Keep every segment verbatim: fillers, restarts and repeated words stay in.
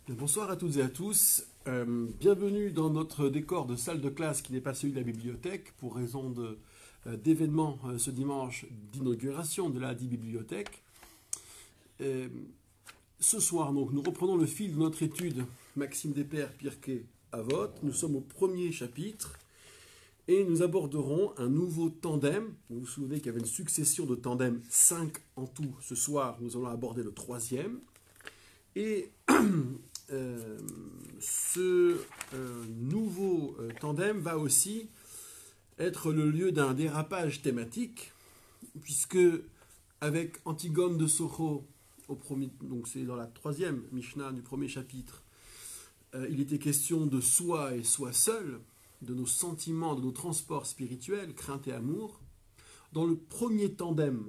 Bonsoir à toutes et à tous. Euh, bienvenue dans notre décor de salle de classe qui n'est pas celui de la bibliothèque pour raison de, euh, d'événements euh, ce dimanche d'inauguration de la dite bibliothèque. Euh, ce soir, donc, nous reprenons le fil de notre étude Maxime Despères, Pirkei, Avot. Nous sommes au premier chapitre et nous aborderons un nouveau tandem. Vous vous souvenez qu'il y avait une succession de tandems, cinq en tout. Ce soir, nous allons aborder le troisième. Et euh, ce euh, nouveau euh, tandem va aussi être le lieu d'un dérapage thématique, puisque avec Antigone de Socho, au premier, donc c'est dans la troisième Mishnah du premier chapitre, euh, il était question de soi et soi seul, de nos sentiments, de nos transports spirituels, crainte et amour. Dans le premier tandem,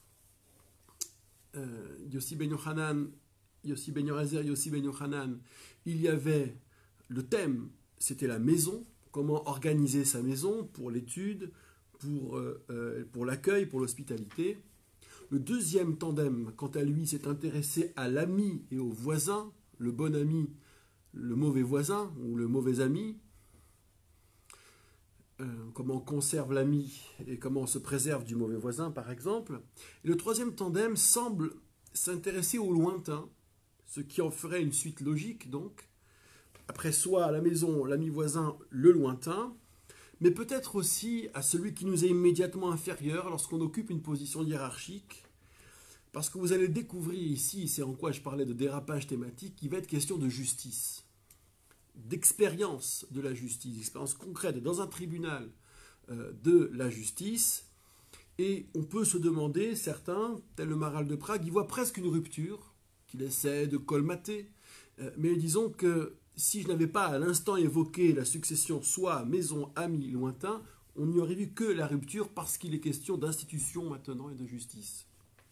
euh, Yossi ben Yochanan Yossi ben Yorazer, Yossi ben Yochanan, il y avait le thème, c'était la maison, comment organiser sa maison pour l'étude, pour, euh, euh, pour l'accueil, pour l'hospitalité. Le deuxième tandem, quant à lui, s'est intéressé à l'ami et au voisin, le bon ami, le mauvais voisin ou le mauvais ami. Euh, comment on conserve l'ami et comment on se préserve du mauvais voisin, par exemple. Et le troisième tandem semble s'intéresser au lointain, ce qui en ferait une suite logique, donc. Après soi, à la maison, l'ami voisin, le lointain, mais peut-être aussi à celui qui nous est immédiatement inférieur lorsqu'on occupe une position hiérarchique, parce que vous allez découvrir ici, c'est en quoi je parlais de dérapage thématique, qu'il va être question de justice, d'expérience de la justice, d'expérience concrète dans un tribunal euh, de la justice, et on peut se demander, certains, tel le Maharal de Prague, y voient presque une rupture, qu'il essaie de colmater. Euh, mais disons que si je n'avais pas à l'instant évoqué la succession soi, maison, ami, lointain, on n'y aurait vu que la rupture parce qu'il est question d'institution maintenant et de justice.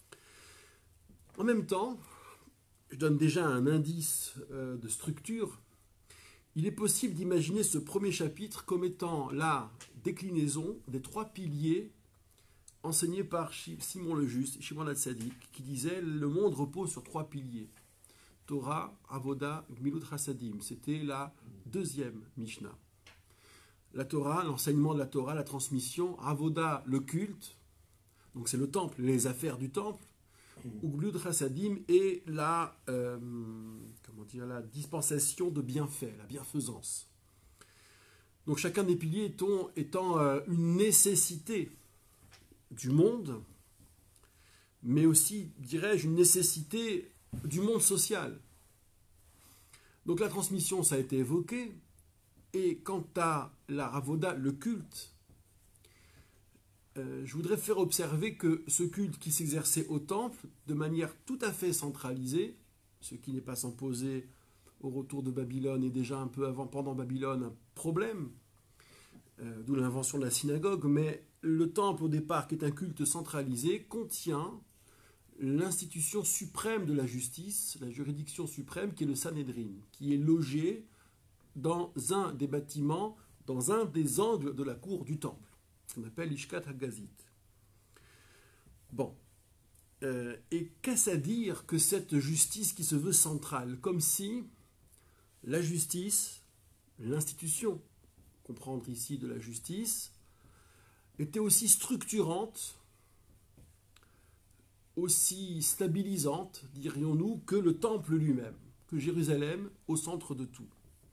En même temps, je donne déjà un indice euh, de structure. Il est possible d'imaginer ce premier chapitre comme étant la déclinaison des trois piliers enseigné par Simon le Juste, Shimon HaTzadik, qui disait « Le monde repose sur trois piliers. Torah, Avoda, Gmilut Chassadim ». C'était la deuxième Mishnah. La Torah, l'enseignement de la Torah, la transmission. Avoda, le culte. Donc c'est le temple, les affaires du temple. Ou Gmilut Chassadim et la, euh, comment dire, la dispensation de bienfaits, la bienfaisance. Donc chacun des piliers étant, étant euh, une nécessité du monde, mais aussi, dirais-je, une nécessité du monde social. Donc la transmission, ça a été évoqué, et quant à la Ravoda, le culte, euh, je voudrais faire observer que ce culte qui s'exerçait au temple, de manière tout à fait centralisée, ce qui n'est pas sans poser au retour de Babylone, et déjà un peu avant, pendant Babylone, un problème, euh, d'où l'invention de la synagogue, mais le temple, au départ, qui est un culte centralisé, contient l'institution suprême de la justice, la juridiction suprême, qui est le Sanhédrin, qui est logé dans un des bâtiments, dans un des angles de la cour du temple, qu'on appelle l'Ishkat HaGazit. Bon. Euh, et qu'est-ce à dire que cette justice qui se veut centrale, comme si la justice, l'institution, comprendre ici de la justice, était aussi structurante, aussi stabilisante, dirions-nous, que le temple lui-même, que Jérusalem au centre de tout.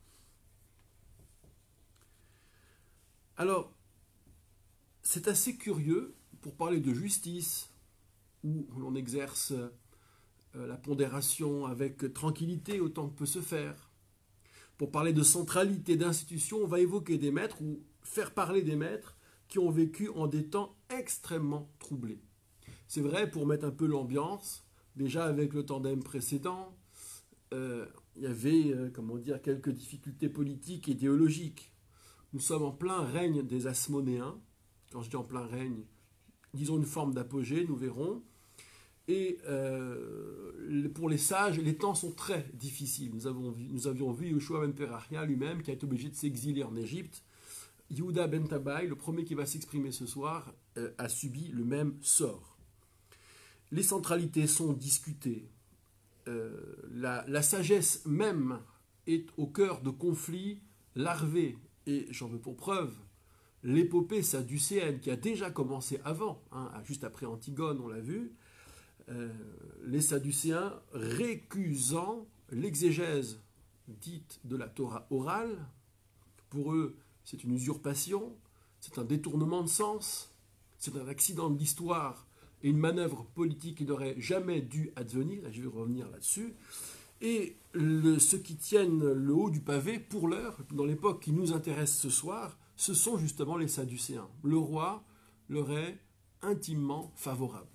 Alors, c'est assez curieux, pour parler de justice, où l'on exerce la pondération avec tranquillité autant que peut se faire. Pour parler de centralité d'institution, on va évoquer des maîtres ou faire parler des maîtres qui ont vécu en des temps extrêmement troublés. C'est vrai, pour mettre un peu l'ambiance, déjà avec le tandem précédent, euh, il y avait, euh, comment dire, quelques difficultés politiques et idéologiques. Nous sommes en plein règne des Asmonéens. Quand je dis en plein règne, disons une forme d'apogée, nous verrons. Et euh, pour les sages, les temps sont très difficiles. Nous, avons vu, nous avions vu Yoshua ben Perachia lui-même qui a été obligé de s'exiler en Égypte. Yehuda ben Tabai, le premier qui va s'exprimer ce soir, euh, a subi le même sort. Les centralités sont discutées. euh, la, la sagesse même est au cœur de conflits larvés. Et j'en veux pour preuve l'épopée sadducéenne qui a déjà commencé avant, hein, juste après Antigone, on l'a vu, euh, les Sadducéens récusant l'exégèse dite de la Torah orale. Pour eux, c'est une usurpation, c'est un détournement de sens, c'est un accident de l'histoire et une manœuvre politique qui n'aurait jamais dû advenir, je vais revenir là-dessus. Et le, ceux qui tiennent le haut du pavé, pour l'heure, dans l'époque qui nous intéresse ce soir, ce sont justement les Sadducéens. Le roi leur est intimement favorable.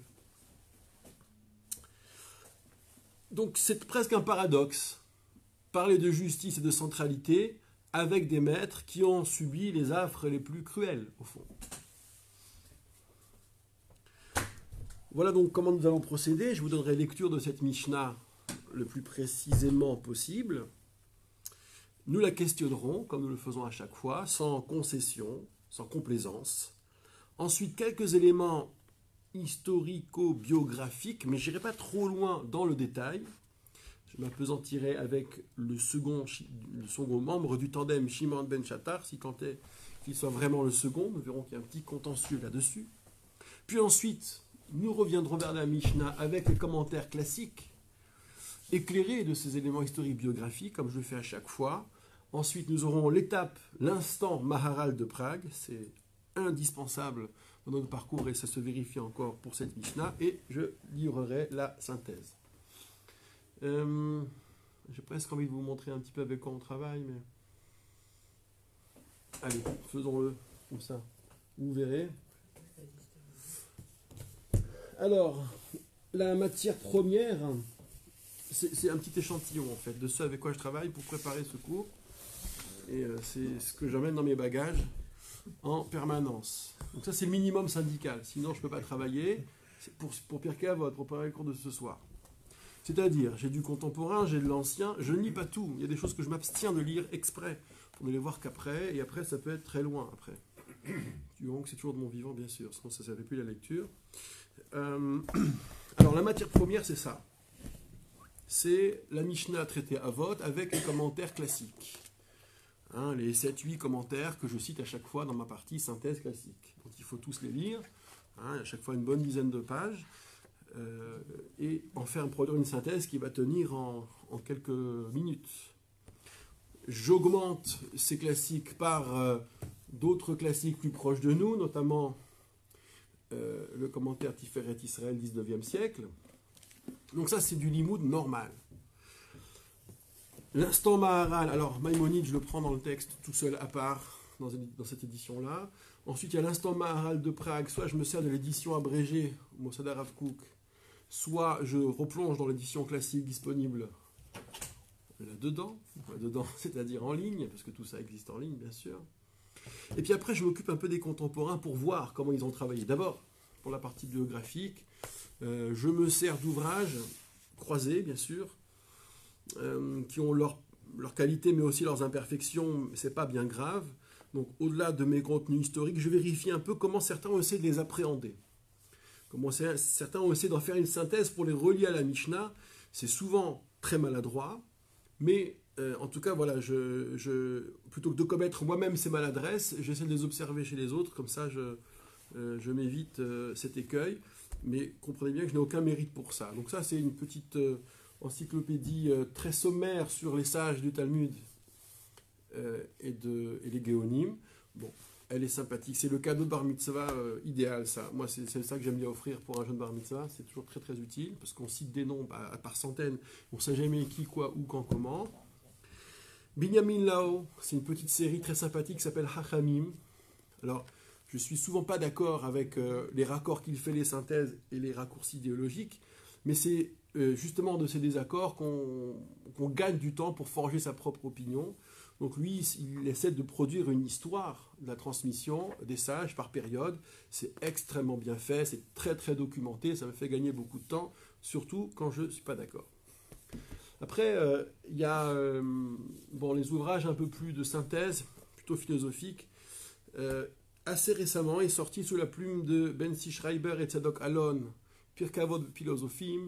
Donc c'est presque un paradoxe. Parler de justice et de centralité avec des maîtres qui ont subi les affres les plus cruelles, au fond. Voilà donc comment nous allons procéder. Je vous donnerai lecture de cette Mishnah le plus précisément possible. Nous la questionnerons, comme nous le faisons à chaque fois, sans concession, sans complaisance. Ensuite, quelques éléments historico-biographiques, mais je n'irai pas trop loin dans le détail. Je m'appesantirai avec le second, le second membre du tandem Shimon ben Shattar, si tant est qu'il soit vraiment le second. Nous verrons qu'il y a un petit contentieux là-dessus. Puis ensuite, nous reviendrons vers la Mishnah avec les commentaires classiques, éclairés de ces éléments historiques biographiques, comme je le fais à chaque fois. Ensuite, nous aurons l'étape, l'instant Maharal de Prague. C'est indispensable dans notre parcours et ça se vérifie encore pour cette Mishnah. Et je livrerai la synthèse. Euh, J'ai presque envie de vous montrer un petit peu avec quoi on travaille, mais... Allez, faisons-le comme ça. Vous verrez. Alors, la matière première, c'est un petit échantillon en fait de ce avec quoi je travaille pour préparer ce cours. Et euh, c'est ce que j'emmène dans mes bagages en permanence. Donc ça c'est le minimum syndical, sinon je ne peux pas travailler. Pour, pour Pirkei Avot, pour préparer le cours de ce soir. C'est-à-dire, j'ai du contemporain, j'ai de l'ancien, je ne lis pas tout. Il y a des choses que je m'abstiens de lire exprès, pour ne les voir qu'après, et après ça peut être très loin après. Du moment que c'est toujours de mon vivant, bien sûr, sinon ça ne savait plus la lecture. Euh, alors la matière première, c'est ça. C'est la Mishnah traitée à vote avec les commentaires classiques. Hein, les sept huit commentaires que je cite à chaque fois dans ma partie synthèse classique. Donc il faut tous les lire, hein, à chaque fois une bonne dizaine de pages. Euh, et en faire produire une synthèse qui va tenir en, en quelques minutes. J'augmente ces classiques par euh, d'autres classiques plus proches de nous, notamment euh, le commentaire Tiferet Israël dix-neuvième siècle. Donc ça c'est du limoud normal. L'instant Maharal, alors Maïmonide je le prends dans le texte tout seul à part dans, dans cette édition-là. Ensuite il y a l'instant Maharal de Prague, soit je me sers de l'édition abrégée, Mosada Rav Kook, soit je replonge dans l'édition classique disponible là-dedans, là-dedans, c'est-à-dire en ligne, parce que tout ça existe en ligne, bien sûr. Et puis après, je m'occupe un peu des contemporains pour voir comment ils ont travaillé. D'abord, pour la partie biographique, euh, je me sers d'ouvrages croisés, bien sûr, euh, qui ont leur, leur qualité, mais aussi leurs imperfections, mais c'est pas bien grave. Donc, au-delà de mes contenus historiques, je vérifie un peu comment certains ont essayé de les appréhender. Comment certains ont essayé d'en faire une synthèse pour les relier à la Mishnah. C'est souvent très maladroit, mais euh, en tout cas, voilà, je, je, plutôt que de commettre moi-même ces maladresses, j'essaie de les observer chez les autres, comme ça je, euh, je m'évite euh, cet écueil, mais comprenez bien que je n'ai aucun mérite pour ça. Donc ça, c'est une petite euh, encyclopédie euh, très sommaire sur les sages du Talmud euh, et, de, et les Géonim. Bon. Elle est sympathique. C'est le cadeau de bar mitzvah euh, idéal, ça. Moi, c'est ça que j'aime bien offrir pour un jeune bar mitzvah. C'est toujours très, très utile, parce qu'on cite des noms bah, par centaines. On ne sait jamais qui, quoi, où, quand, comment. Binyamin Lao, c'est une petite série très sympathique qui s'appelle Hachamim. Alors, je ne suis souvent pas d'accord avec euh, les raccords qu'il fait, les synthèses et les raccourcis idéologiques, mais c'est euh, justement de ces désaccords qu'on qu'on gagne du temps pour forger sa propre opinion. Donc lui, il essaie de produire une histoire de la transmission des sages par période. C'est extrêmement bien fait, c'est très très documenté, ça me fait gagner beaucoup de temps, surtout quand je ne suis pas d'accord. Après, euh, il y a euh, bon, les ouvrages un peu plus de synthèse, plutôt philosophiques. Euh, assez récemment est sorti sous la plume de Bensi Schreiber et Tzadok Alon, Pirkei Avot Philosophim,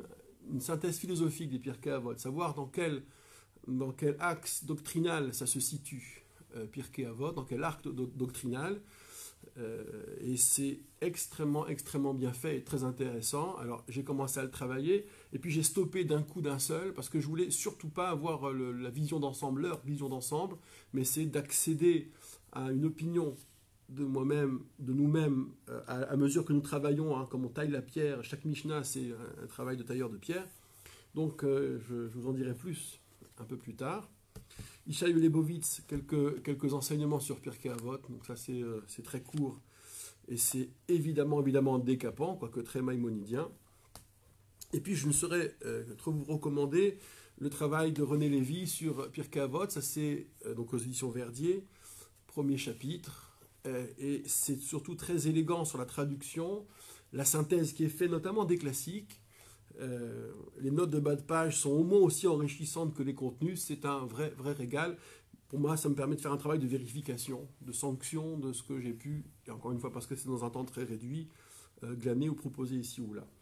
une synthèse philosophique des Pirkei Avot, savoir dans quel, dans quel axe doctrinal ça se situe, euh, Pirkei Avot, dans quel arc do doctrinal, euh, et c'est extrêmement, extrêmement bien fait et très intéressant. Alors j'ai commencé à le travailler, et puis j'ai stoppé d'un coup d'un seul, parce que je voulais surtout pas avoir le, la vision d'ensemble, leur vision d'ensemble, mais c'est d'accéder à une opinion de moi-même, de nous-mêmes, à, à mesure que nous travaillons, hein, comme on taille la pierre. Chaque Mishnah, c'est un, un travail de tailleur de pierre. Donc, euh, je, je vous en dirai plus un peu plus tard. Ishaï Lebovitz, quelques, quelques enseignements sur Pirkei Avot. Donc ça, c'est euh, très court et c'est évidemment, évidemment décapant, quoique très maïmonidien. Et puis, je ne saurais euh, trop vous recommander le travail de René Lévy sur Pirkei Avot. Ça, c'est euh, donc aux éditions Verdier, premier chapitre. Euh, et c'est surtout très élégant sur la traduction, la synthèse qui est faite notamment des classiques. Euh, les notes de bas de page sont au moins aussi enrichissantes que les contenus. C'est un vrai, vrai régal. Pour moi, ça me permet de faire un travail de vérification, de sanction de ce que j'ai pu, et encore une fois parce que c'est dans un temps très réduit, euh, glaner ou proposer ici ou là.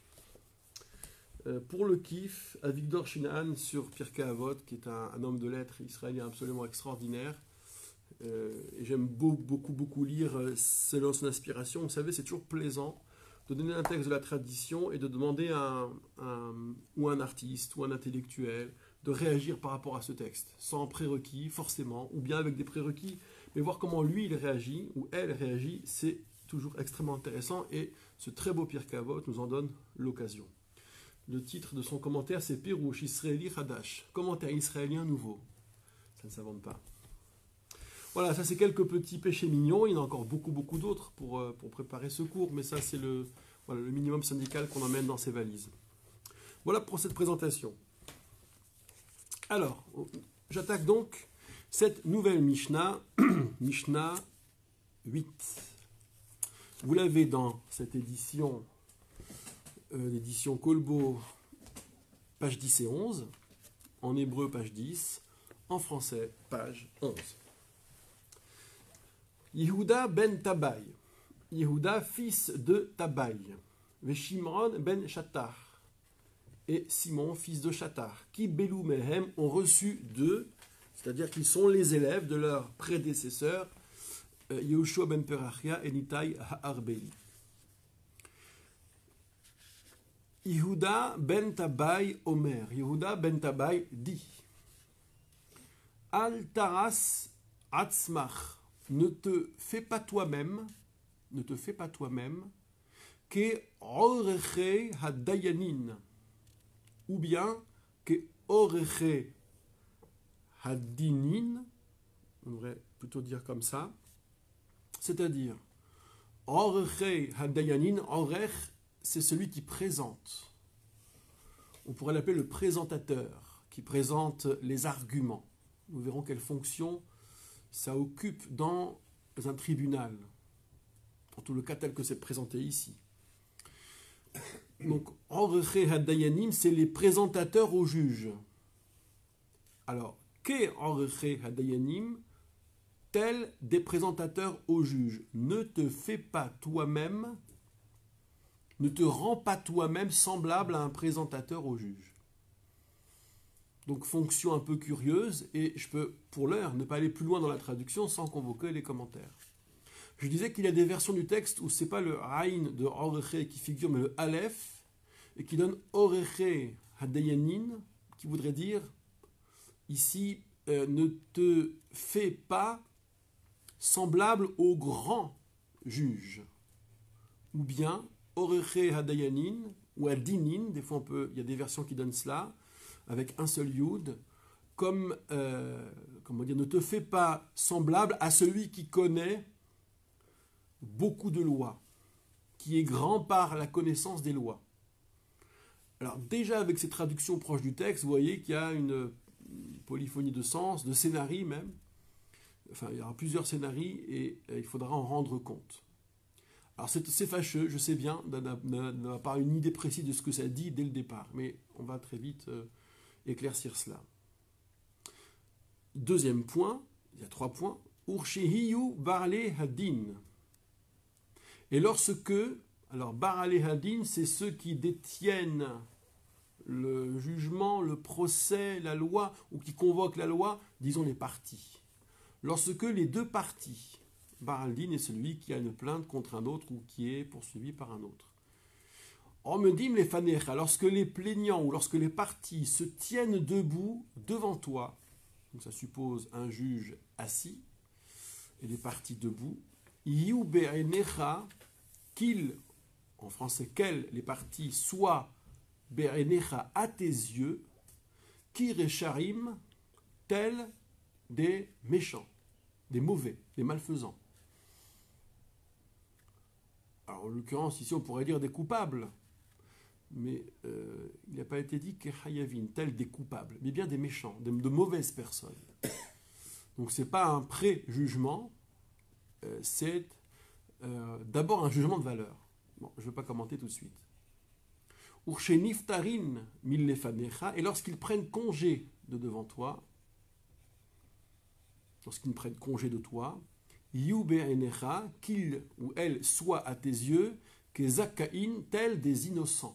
Euh, pour le kiff, Avigdor Shinahan sur Pirkei Avot, qui est un, un homme de lettres israélien absolument extraordinaire. Euh, et j'aime beaucoup, beaucoup, beaucoup lire euh, selon son inspiration. Vous savez, c'est toujours plaisant de donner un texte de la tradition et de demander à un, un, ou un artiste ou un intellectuel de réagir par rapport à ce texte, sans prérequis forcément, ou bien avec des prérequis, mais voir comment lui il réagit ou elle réagit, c'est toujours extrêmement intéressant et ce très beau Pirkei Avot nous en donne l'occasion. Le titre de son commentaire, c'est Pirouche Israéli Hadash, commentaire israélien nouveau. Ça ne s'invente pas. Voilà, ça c'est quelques petits péchés mignons. Il y en a encore beaucoup, beaucoup d'autres pour, euh, pour préparer ce cours, mais ça c'est le, voilà, le minimum syndical qu'on emmène dans ces valises. Voilà pour cette présentation. Alors, j'attaque donc cette nouvelle Mishnah, Mishnah huit. Vous l'avez dans cette édition, euh, l'édition Kolbo, page dix et onze, en hébreu page dix, en français page onze. Yehuda ben Tabai, Yehuda fils de Tabai, Veshimron ben Shatar, et Simon fils de Shatar, qui Belou Mehem ont reçu d'eux, c'est-à-dire qu'ils sont les élèves de leurs prédécesseurs, Yehoshua ben Perachia et Nitai Ha'arbeli. Yehuda ben Tabai Omer, Yehuda ben Tabai dit, Al Taras Atzmach, ne te fais pas toi-même, ne te fais pas toi-même, que oreche hadayanin, ou bien que oreche hadinin, on devrait plutôt dire comme ça, c'est-à-dire oreche hadayanin, orech, c'est celui qui présente. On pourrait l'appeler le présentateur, qui présente les arguments. Nous verrons quelle fonction ça occupe dans un tribunal, en tout le cas tel que c'est présenté ici. Donc, Orche Hadayanim, c'est les présentateurs aux juges. Alors, qu'est Orche Hadayanim? Tels des présentateurs aux juges. Ne te fais pas toi-même, ne te rends pas toi-même semblable à un présentateur aux juges. Donc, fonction un peu curieuse, et je peux, pour l'heure, ne pas aller plus loin dans la traduction sans convoquer les commentaires. Je disais qu'il y a des versions du texte où ce n'est pas le Aïn de Oreche qui figure, mais le Aleph, et qui donne Oreche Hadayanin, qui voudrait dire, ici, euh, ne te fais pas semblable au grand juge. Ou bien, Oreche Hadayanin, ou Adinin, des fois on peut, il y a des versions qui donnent cela, avec un seul yud, comme, euh, comment dire, ne te fais pas semblable à celui qui connaît beaucoup de lois, qui est grand par la connaissance des lois. Alors déjà avec ces traductions proches du texte, vous voyez qu'il y a une polyphonie de sens, de scénarii même, enfin il y aura plusieurs scénarii et euh, il faudra en rendre compte. Alors c'est fâcheux, je sais bien, d'avoir pas une idée précise de ce que ça dit dès le départ, mais on va très vite euh, éclaircir cela. Deuxième point, il y a trois points. Urshehiyu barale hadin. Et lorsque, alors barale hadin, c'est ceux qui détiennent le jugement, le procès, la loi, ou qui convoque la loi, disons les parties. Lorsque les deux parties, Baraldin est celui qui a une plainte contre un autre ou qui est poursuivi par un autre. Omedim les fanecha, lorsque les plaignants ou lorsque les parties se tiennent debout devant toi, donc ça suppose un juge assis et les parties debout, Iu be'enecha, qu'il, en français, qu'elles, les parties, soient be'enecha à tes yeux, kirecharim, tels des méchants, des mauvais, des malfaisants. Alors, en l'occurrence, ici, on pourrait dire des coupables, mais euh, il n'a pas été dit que hayavin, tels des coupables, mais bien des méchants, de, de mauvaises personnes. Donc, ce n'est pas un pré-jugement, euh, c'est euh, d'abord un jugement de valeur. Bon, je ne vais pas commenter tout de suite. Urche niftarin millefanecha, et lorsqu'ils prennent congé de devant toi, lorsqu'ils prennent congé de toi, yu be'enecha, qu'ils ou elles soient à tes yeux, que zakaïn, tels des innocents.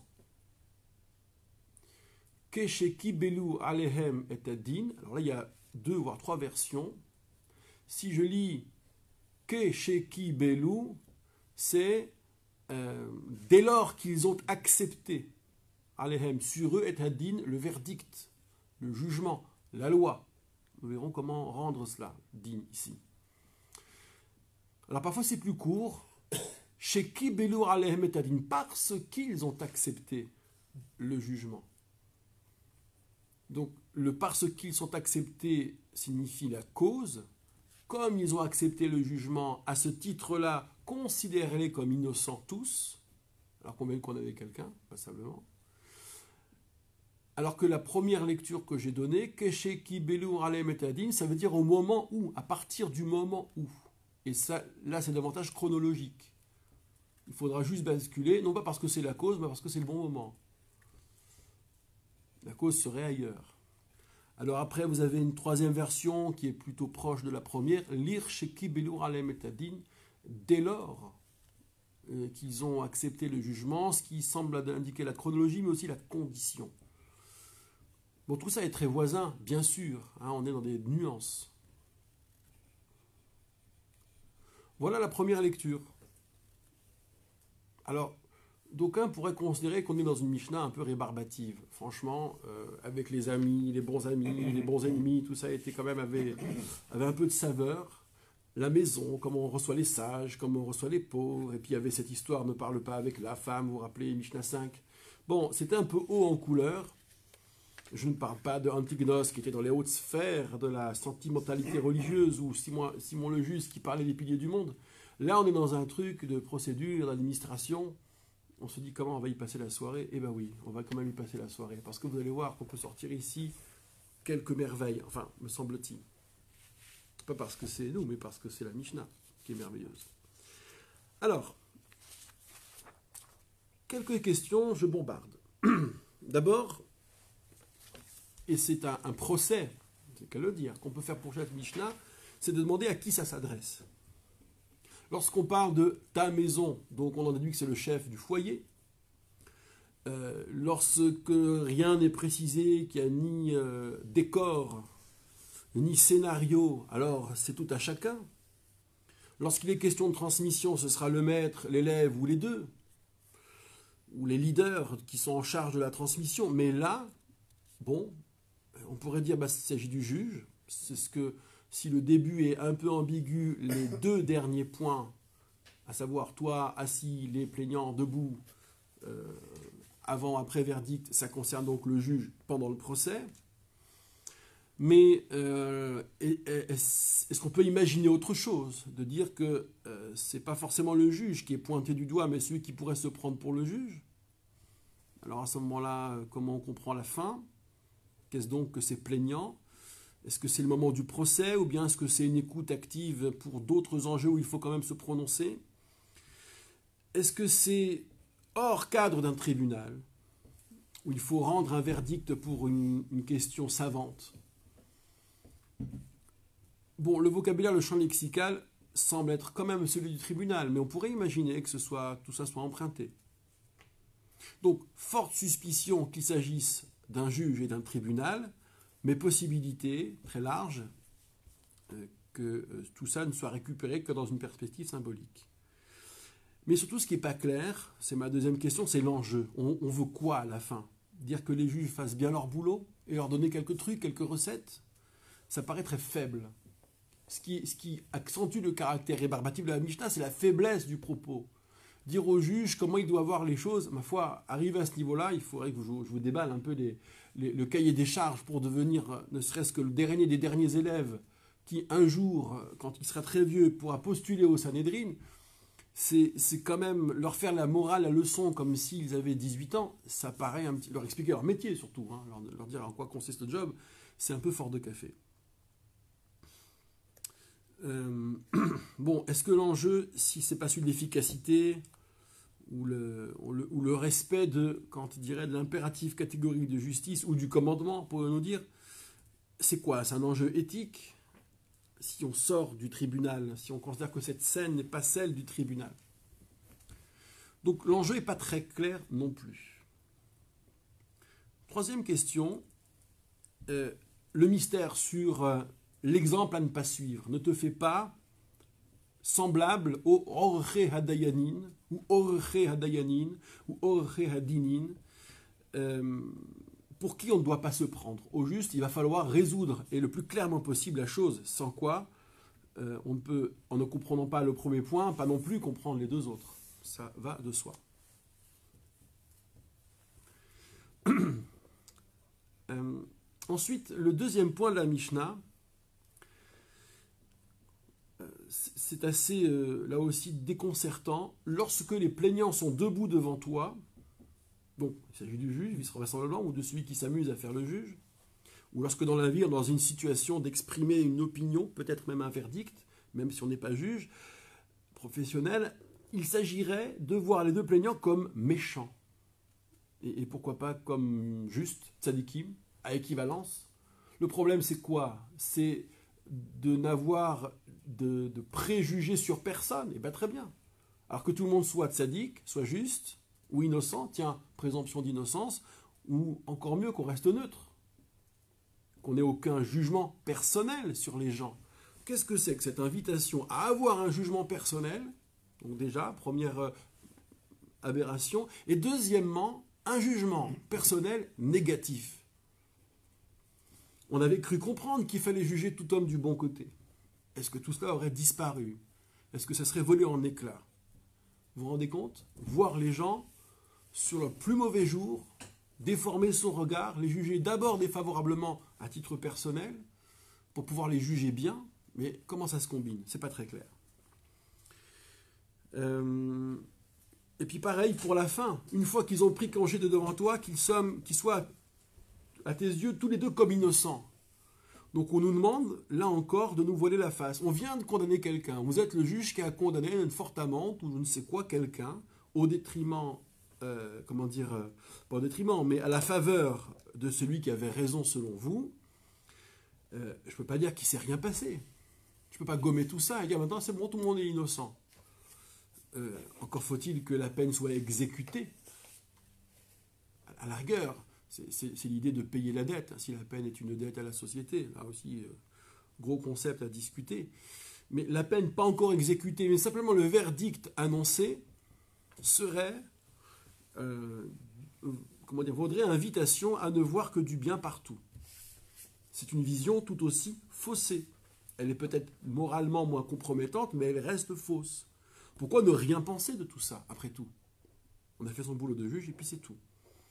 Que sheki belu alehem et adin. Alors là, il y a deux voire trois versions. Si je lis que sheki belu, c'est euh, dès lors qu'ils ont accepté alehem sur eux et adin le verdict, le jugement, la loi. Nous verrons comment rendre cela, din ici. Alors parfois c'est plus court. Sheki belu alehem et adin, parce qu'ils ont accepté le jugement. Donc le parce qu'ils sont acceptés signifie la cause. Comme ils ont accepté le jugement, à ce titre-là, considérez-les comme innocents tous, alors qu'on vient de condamner quelqu'un, passablement. Alors que la première lecture que j'ai donnée, Kesheki Belu Ralem et Adin, ça veut dire au moment où, à partir du moment où. Et ça, là, c'est davantage chronologique. Il faudra juste basculer, non pas parce que c'est la cause, mais parce que c'est le bon moment. La cause serait ailleurs. Alors après, vous avez une troisième version qui est plutôt proche de la première, Lir Sheki Belu Ralem et Adin, dès lors euh, qu'ils ont accepté le jugement, ce qui semble indiquer la chronologie, mais aussi la condition. Bon, tout ça est très voisin, bien sûr, hein, on est dans des nuances. Voilà la première lecture. Alors, d'aucuns pourraient considérer qu'on est dans une Mishnah un peu rébarbative. Franchement, euh, avec les amis, les bons amis, les bons ennemis, tout ça était quand même avait, avait un peu de saveur. La maison, comment on reçoit les sages, comment on reçoit les pauvres, et puis il y avait cette histoire, ne parle pas avec la femme, vous vous rappelez, Mishnah cinq. Bon, c'était un peu haut en couleur. Je ne parle pas de Antignos qui était dans les hautes sphères de la sentimentalité religieuse ou Simon, Simon le Juste qui parlait des piliers du monde. Là, on est dans un truc de procédure, d'administration. On se dit comment on va y passer la soirée. Eh bien oui, on va quand même y passer la soirée. Parce que vous allez voir qu'on peut sortir ici quelques merveilles. Enfin, me semble-t-il. Pas parce que c'est nous, mais parce que c'est la Mishnah qui est merveilleuse. Alors, quelques questions, je bombarde. D'abord, et c'est un, un procès, c'est qu'à le dire, qu'on peut faire pour chaque Mishnah, c'est de demander à qui ça s'adresse. Lorsqu'on parle de ta maison, donc on en déduit que c'est le chef du foyer, euh, lorsque rien n'est précisé, qu'il n'y a ni euh, décor, ni scénario, alors c'est tout à chacun. Lorsqu'il est question de transmission, ce sera le maître, l'élève ou les deux, ou les leaders qui sont en charge de la transmission. Mais là, bon, on pourrait dire bah, qu'il s'agit du juge. C'est ce que, si le début est un peu ambigu, les deux derniers points, à savoir toi assis, les plaignants debout, euh, avant, après verdict, ça concerne donc le juge pendant le procès. Mais euh, est-ce qu'on peut imaginer autre chose? De dire que euh, ce n'est pas forcément le juge qui est pointé du doigt, mais celui qui pourrait se prendre pour le juge? Alors à ce moment-là, comment on comprend la fin? Qu'est-ce donc que c'est plaignant? Est-ce que c'est le moment du procès ou bien est-ce que c'est une écoute active pour d'autres enjeux où il faut quand même se prononcer? Est-ce que c'est hors cadre d'un tribunal où il faut rendre un verdict pour une, une question savante? Bon, le vocabulaire, le champ lexical semble être quand même celui du tribunal, mais on pourrait imaginer que ce soit, tout ça soit emprunté. Donc, forte suspicion qu'il s'agisse d'un juge et d'un tribunal, mais possibilité très large euh, que euh, tout ça ne soit récupéré que dans une perspective symbolique. Mais surtout, ce qui n'est pas clair, c'est ma deuxième question, c'est l'enjeu. On, on veut quoi à la fin? Dire que les juges fassent bien leur boulot et leur donner quelques trucs, quelques recettes? Ça paraît très faible. Ce qui, ce qui accentue le caractère rébarbatif de la Mishnah, c'est la faiblesse du propos. Dire au juge comment il doit voir les choses, ma foi, arrivé à ce niveau-là, il faudrait que je, je vous déballe un peu les, les, le cahier des charges pour devenir, ne serait-ce que le dernier des derniers élèves, qui un jour, quand il sera très vieux, pourra postuler au Sanhédrin. C'est, c'est quand même leur faire la morale, la leçon, comme s'ils avaient dix-huit ans, ça paraît un petit... leur expliquer leur métier surtout, hein, leur, leur dire en quoi consiste le job, c'est un peu fort de café. Euh, bon, est-ce que l'enjeu, si c'est pas celui de l'efficacité ou le, ou le, ou le respect de, quand il dirait, de l'impératif catégorique de justice ou du commandement, pourrions-nous dire, c'est quoi? C'est un enjeu éthique? Si on sort du tribunal, si on considère que cette scène n'est pas celle du tribunal. Donc l'enjeu n'est pas très clair non plus. Troisième question, euh, le mystère sur euh, l'exemple à ne pas suivre ne te fait pas semblable au Orche Hadayanin ou Orche Hadayanin ou Orche Hadinin, euh, pour qui on ne doit pas se prendre. Au juste, il va falloir résoudre, et le plus clairement possible, la chose, sans quoi euh, on ne peut, en ne comprenant pas le premier point, pas non plus comprendre les deux autres. Ça va de soi. euh, ensuite, le deuxième point de la Mishnah, euh, c'est assez, euh, là aussi, déconcertant. Lorsque les plaignants sont debout devant toi, donc, il s'agit du juge, vice-vraisemblablement, ou de celui qui s'amuse à faire le juge, ou lorsque dans la vie, on est dans une situation d'exprimer une opinion, peut-être même un verdict, même si on n'est pas juge professionnel, il s'agirait de voir les deux plaignants comme méchants. Et, et pourquoi pas comme juste, tzadikim, à équivalence. Le problème, c'est quoi? C'est de n'avoir de, de préjugés sur personne. Et bien très bien. Alors que tout le monde soit tzadik, soit juste, ou innocent, tiens, présomption d'innocence, ou encore mieux qu'on reste neutre, qu'on n'ait aucun jugement personnel sur les gens. Qu'est-ce que c'est que cette invitation à avoir un jugement personnel? Donc déjà, première euh, aberration. Et deuxièmement, un jugement personnel négatif. On avait cru comprendre qu'il fallait juger tout homme du bon côté. Est-ce que tout cela aurait disparu? Est-ce que ça serait volé en éclats? Vous vous rendez compte? Voir les gens sur leur plus mauvais jour, déformer son regard, les juger d'abord défavorablement à titre personnel, pour pouvoir les juger bien, mais comment ça se combine? C'est pas très clair. Euh, et puis pareil pour la fin, une fois qu'ils ont pris congé de devant toi, qu'ils soient, qu'ils soient à tes yeux tous les deux comme innocents. Donc on nous demande, là encore, de nous voiler la face. On vient de condamner quelqu'un. Vous êtes le juge qui a condamné une forte amende ou je ne sais quoi quelqu'un au détriment, euh, comment dire, euh, pas au détriment, mais à la faveur de celui qui avait raison selon vous. Euh, je ne peux pas dire qu'il ne s'est rien passé. Je ne peux pas gommer tout ça et dire maintenant c'est bon, tout le monde est innocent. Euh, encore faut-il que la peine soit exécutée. À la rigueur, c'est, c'est, c'est l'idée de payer la dette. Si la peine est une dette à la société, là aussi, euh, gros concept à discuter. Mais la peine pas encore exécutée, mais simplement le verdict annoncé serait, euh, comment dire, vaudrait invitation à ne voir que du bien partout. C'est une vision tout aussi faussée. Elle est peut-être moralement moins compromettante, mais elle reste fausse. Pourquoi ne rien penser de tout ça, après tout? On a fait son boulot de juge et puis c'est tout.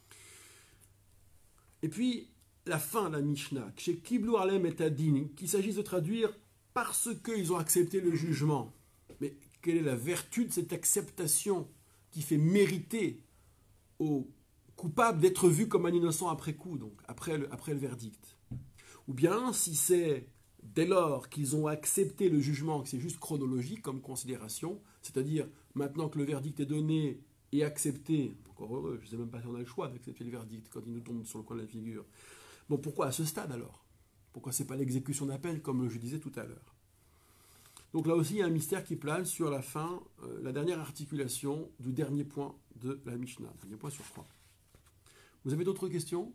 Et puis, la fin de la Mishnah, chez Kiblu Alem et Adin, qu'il s'agisse de traduire parce qu'ils ont accepté le jugement. Mais quelle est la vertu de cette acceptation qui fait mériter au coupable d'être vu comme un innocent après coup, donc après le, après le verdict? Ou bien, si c'est dès lors qu'ils ont accepté le jugement, que c'est juste chronologique comme considération, c'est-à-dire maintenant que le verdict est donné et accepté, encore heureux, je ne sais même pas si on a le choix d'accepter le verdict quand il nous tombe sur le coin de la figure. Bon, pourquoi à ce stade alors? Pourquoi ce n'est pas l'exécution d'appel comme je disais tout à l'heure? Donc là aussi, il y a un mystère qui plane sur la fin, euh, la dernière articulation du dernier point de la Mishnah. Dernier point sur trois. Vous avez d'autres questions?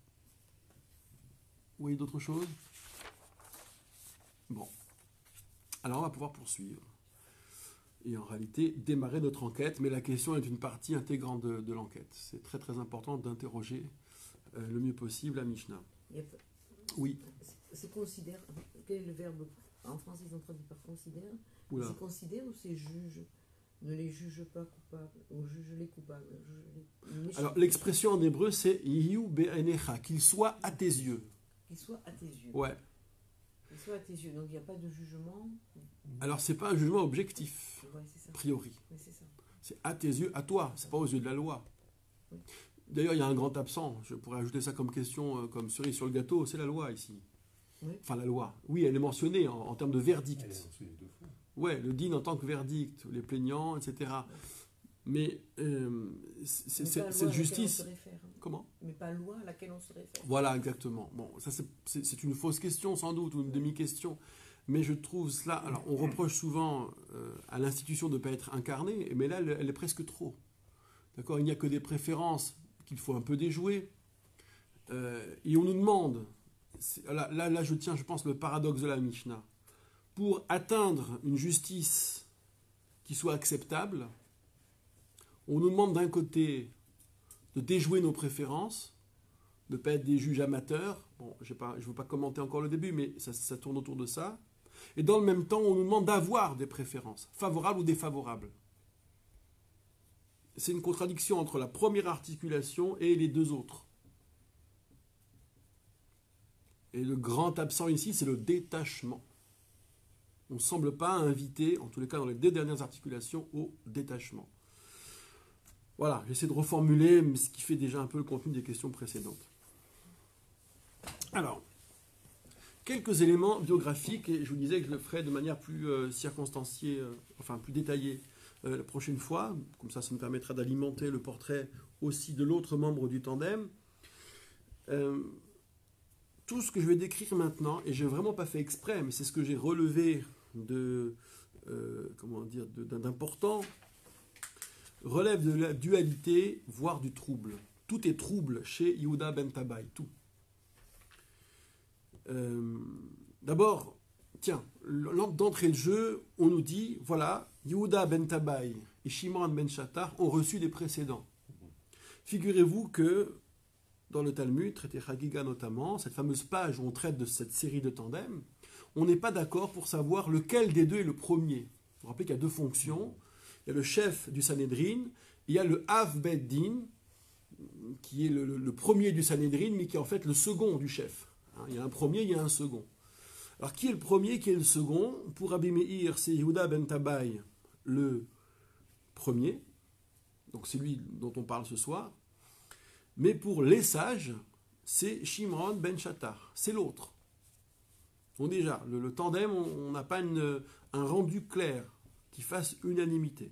Vous voyez d'autres choses? Bon. Alors on va pouvoir poursuivre. Et en réalité, démarrer notre enquête. Mais la question est une partie intégrante de, de l'enquête. C'est très très important d'interroger euh, le mieux possible la Mishnah. Il y a pas- Oui. C'est considère. Quel est le verbe? En français, ils ont traduit par considère. Oula. C'est considère ou c'est juge? Ne les juge pas coupables, ou juge les coupables. Juge les méchants. Alors l'expression en hébreu c'est Yiyu be'enecha, qu'il soit à tes yeux. Qu'il soit à tes yeux. Ouais. Qu'il soit à tes yeux. Donc il n'y a pas de jugement. Alors c'est pas un jugement objectif, Ouais, c'est ça. a priori. Ouais, c'est ça. C'est à tes yeux, à toi. C'est pas aux yeux de la loi. Oui. D'ailleurs, il y a un grand absent. Je pourrais ajouter ça comme question, euh, comme cerise sur le gâteau. C'est la loi ici. Oui. Enfin la loi. Oui, elle est mentionnée en, en termes de verdict. Elle est mentionnée deux fois. Ouais, le din en tant que verdict, les plaignants, et cetera. Mais euh, c'est- Mais c'est- pas loi cette à laquelle justice. on se réfère. Comment? Mais pas loi à laquelle on se réfère. Voilà, exactement. Bon, ça c'est- c'est c'est une fausse question sans doute, ou une demi-question. Mais je trouve cela. Alors, on reproche souvent euh, à l'institution de ne pas être incarnée, mais là, elle, elle est presque trop. D'accord? Il n'y a que des préférences qu'il faut un peu déjouer. Euh, et on nous demande. c'est- Là, là, là, je tiens, je pense, le paradoxe de la Mishnah. Pour atteindre une justice qui soit acceptable, on nous demande d'un côté de déjouer nos préférences, de ne pas être des juges amateurs. Bon, je ne veux pas commenter encore le début, mais ça, ça tourne autour de ça. Et dans le même temps, on nous demande d'avoir des préférences, favorables ou défavorables. C'est une contradiction entre la première articulation et les deux autres. Et le grand absent ici, c'est le détachement. On ne semble pas inviter, en tous les cas dans les deux dernières articulations, au détachement. Voilà, j'essaie de reformuler ce qui fait déjà un peu le contenu des questions précédentes. Alors, quelques éléments biographiques, et je vous disais que je le ferai de manière plus euh, circonstanciée, euh, enfin plus détaillée euh, la prochaine fois. Comme ça, ça me permettra d'alimenter le portrait aussi de l'autre membre du tandem. Euh, tout ce que je vais décrire maintenant, et je n'ai vraiment pas fait exprès, mais c'est ce que j'ai relevé de, euh, comment dire, de- d'important, relève de la dualité, voire du trouble. Tout est trouble chez Yehuda ben Tabai, tout. Euh, D'abord, tiens, d'entrée de jeu, on nous dit, voilà, Yehuda ben Tabai et Shimon ben Shattar ont reçu des précédents. Figurez-vous que dans le Talmud, traité Chagiga notamment, cette fameuse page où on traite de cette série de tandems, on n'est pas d'accord pour savoir lequel des deux est le premier. Vous vous rappelez qu'il y a deux fonctions. Il y a le chef du Sanhédrin, il y a le Av Bet Din, qui est le, le- le premier du Sanhédrin, mais qui est en fait le second du chef. Hein, il y a un premier, il y a un second. Alors qui est le premier, qui est le second? Pour Rabbi Meir, c'est Yehuda ben Tabai, le premier. Donc c'est lui dont on parle ce soir. Mais pour les sages, c'est Shimon ben Shattar, c'est l'autre. Bon déjà, le, le tandem, on n'a pas une- un rendu clair qui fasse unanimité.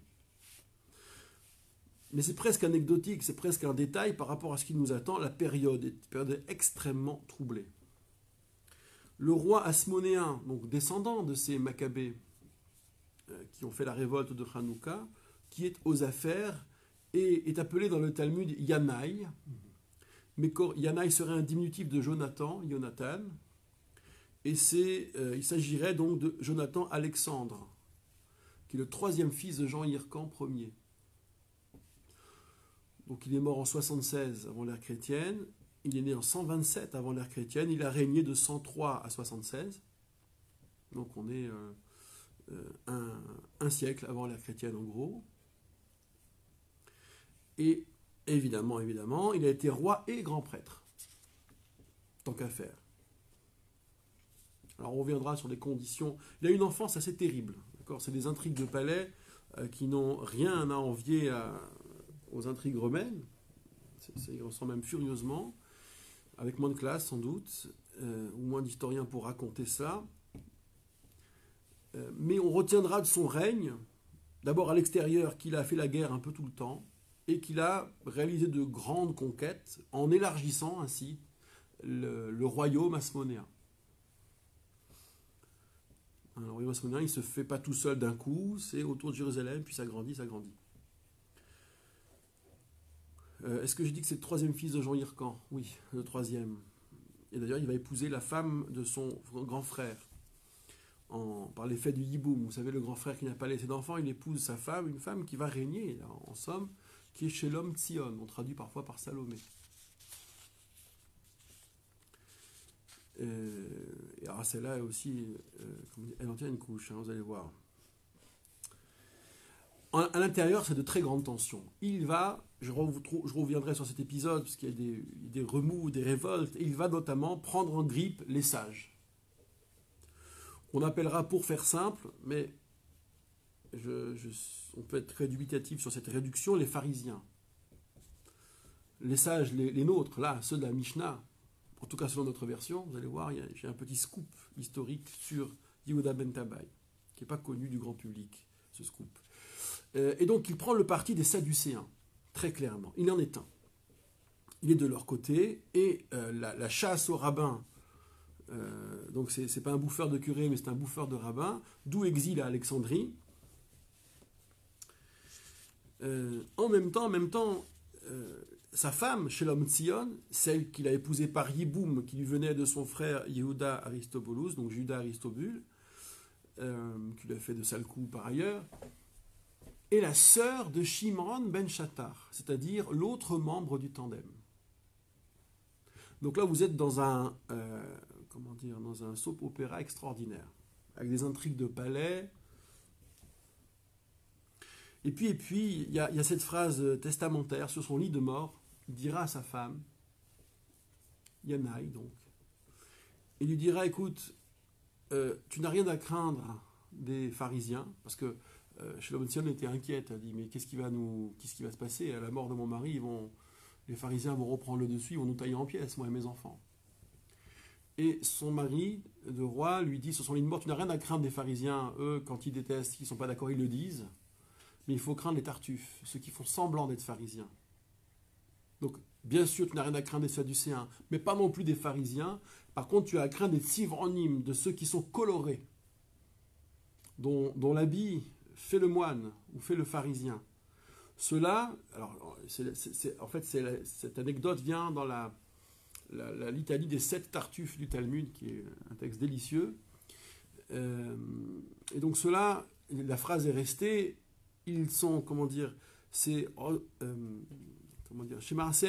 Mais c'est presque anecdotique, c'est presque un détail par rapport à ce qui nous attend. La période est une période extrêmement troublée. Le roi Asmonéen, donc descendant de ces Maccabées euh, qui ont fait la révolte de Hanouka, qui est aux affaires et est appelé dans le Talmud Yanaï. Mais cor- Yanaï serait un diminutif de Jonathan, Jonathan. Et c'est, euh, il s'agirait donc de Jonathan Alexandre, qui est le troisième fils de Jean Hircan Ier. Donc il est mort en soixante-seize avant l'ère chrétienne, il est né en cent vingt-sept avant l'ère chrétienne, il a régné de cent trois à soixante-seize. Donc on est euh, euh, un, un siècle avant l'ère chrétienne en gros. Et évidemment, évidemment, il a été roi et grand prêtre, tant qu'à faire. Alors on reviendra sur les conditions. Il a une enfance assez terrible. D'accord ? C'est des intrigues de palais euh, qui n'ont rien à envier à, aux intrigues romaines. C'est, c'est, ils ressemblent même furieusement, avec moins de classe sans doute, euh, ou moins d'historiens pour raconter ça. Euh, mais on retiendra de son règne, d'abord à l'extérieur, qu'il a fait la guerre un peu tout le temps, et qu'il a réalisé de grandes conquêtes en élargissant ainsi le, le royaume hasmonéen. Le royaume hasmonéen, il ne se fait pas tout seul d'un coup, c'est autour de Jérusalem, puis ça grandit, ça grandit. Euh, Est-ce que j'ai dit que c'est le troisième fils de Jean Hircan? Oui, le troisième. Et d'ailleurs, il va épouser la femme de son grand frère. En, par l'effet du Yiboum. Vous savez, le grand frère qui n'a pas laissé d'enfant, il épouse sa femme, une femme qui va régner, en, en somme, qui est chez l'homme Tzion. On traduit parfois par Salomé. Euh, et alors celle-là aussi, euh, elle en tient une couche, hein, vous allez voir. En, à l'intérieur, c'est de très grandes tensions. Il va, je, je reviendrai sur cet épisode, parce qu'il y a des, des remous, des révoltes, et il va notamment prendre en grippe les sages. On appellera, pour faire simple, mais je, je, on peut être très dubitatif sur cette réduction, les pharisiens. Les sages, les, les nôtres, là, ceux de la Mishnah, en tout cas selon notre version, vous allez voir, j'ai un petit scoop historique sur Yehuda ben Tabai, qui n'est pas connu du grand public, ce scoop. Euh, et donc il prend le parti des Sadducéens, très clairement. Il en est un. Il est de leur côté, et euh, la, la chasse aux rabbins, euh, donc c'est, c'est pas un bouffeur de curé, mais c'est un bouffeur de rabbins, d'où exil à Alexandrie. Euh, en même temps, en même temps, euh, sa femme, Shelom Tzion, celle qu'il a épousée par Yiboum, qui lui venait de son frère Yehuda Aristobulus, donc Judas Aristobule, euh, qui lui a fait de sales coups par ailleurs, est la sœur de Shimron ben Shattar, c'est-à-dire l'autre membre du tandem. Donc là, vous êtes dans un, euh, comment dire, dans un soap opéra extraordinaire, avec des intrigues de palais. Et puis, et puis, il y a, y a cette phrase testamentaire sur son lit de mort. Il dira à sa femme, Yanaï donc, il lui dira, écoute, euh, tu n'as rien à craindre des pharisiens, parce que euh, Shelom Tzion était inquiète, elle dit, mais qu'est-ce qui va nous, qu'est-ce qui va se passer? À la mort de mon mari, ils vont, les pharisiens vont reprendre le dessus, ils vont nous tailler en pièces, moi et mes enfants. Et son mari de roi lui dit sur son lit de mort, tu n'as rien à craindre des pharisiens, eux, quand ils détestent, ils ne sont pas d'accord, ils le disent, mais il faut craindre les tartuffes, ceux qui font semblant d'être pharisiens. Donc, bien sûr, tu n'as rien à craindre des Sadducéens, mais pas non plus des pharisiens. Par contre, tu as à craindre des tsivronymes, de ceux qui sont colorés, dont, dont l'habit fait le moine ou fait le pharisien. Ceux-là, alors, c'est, c'est, c'est, en fait, c'est, cette anecdote vient dans la, la, la litanie des sept tartuffes du Talmud, qui est un texte délicieux. Euh, et donc, ceux-là, la phrase est restée, ils sont, comment dire, c'est... Euh, Comment dire,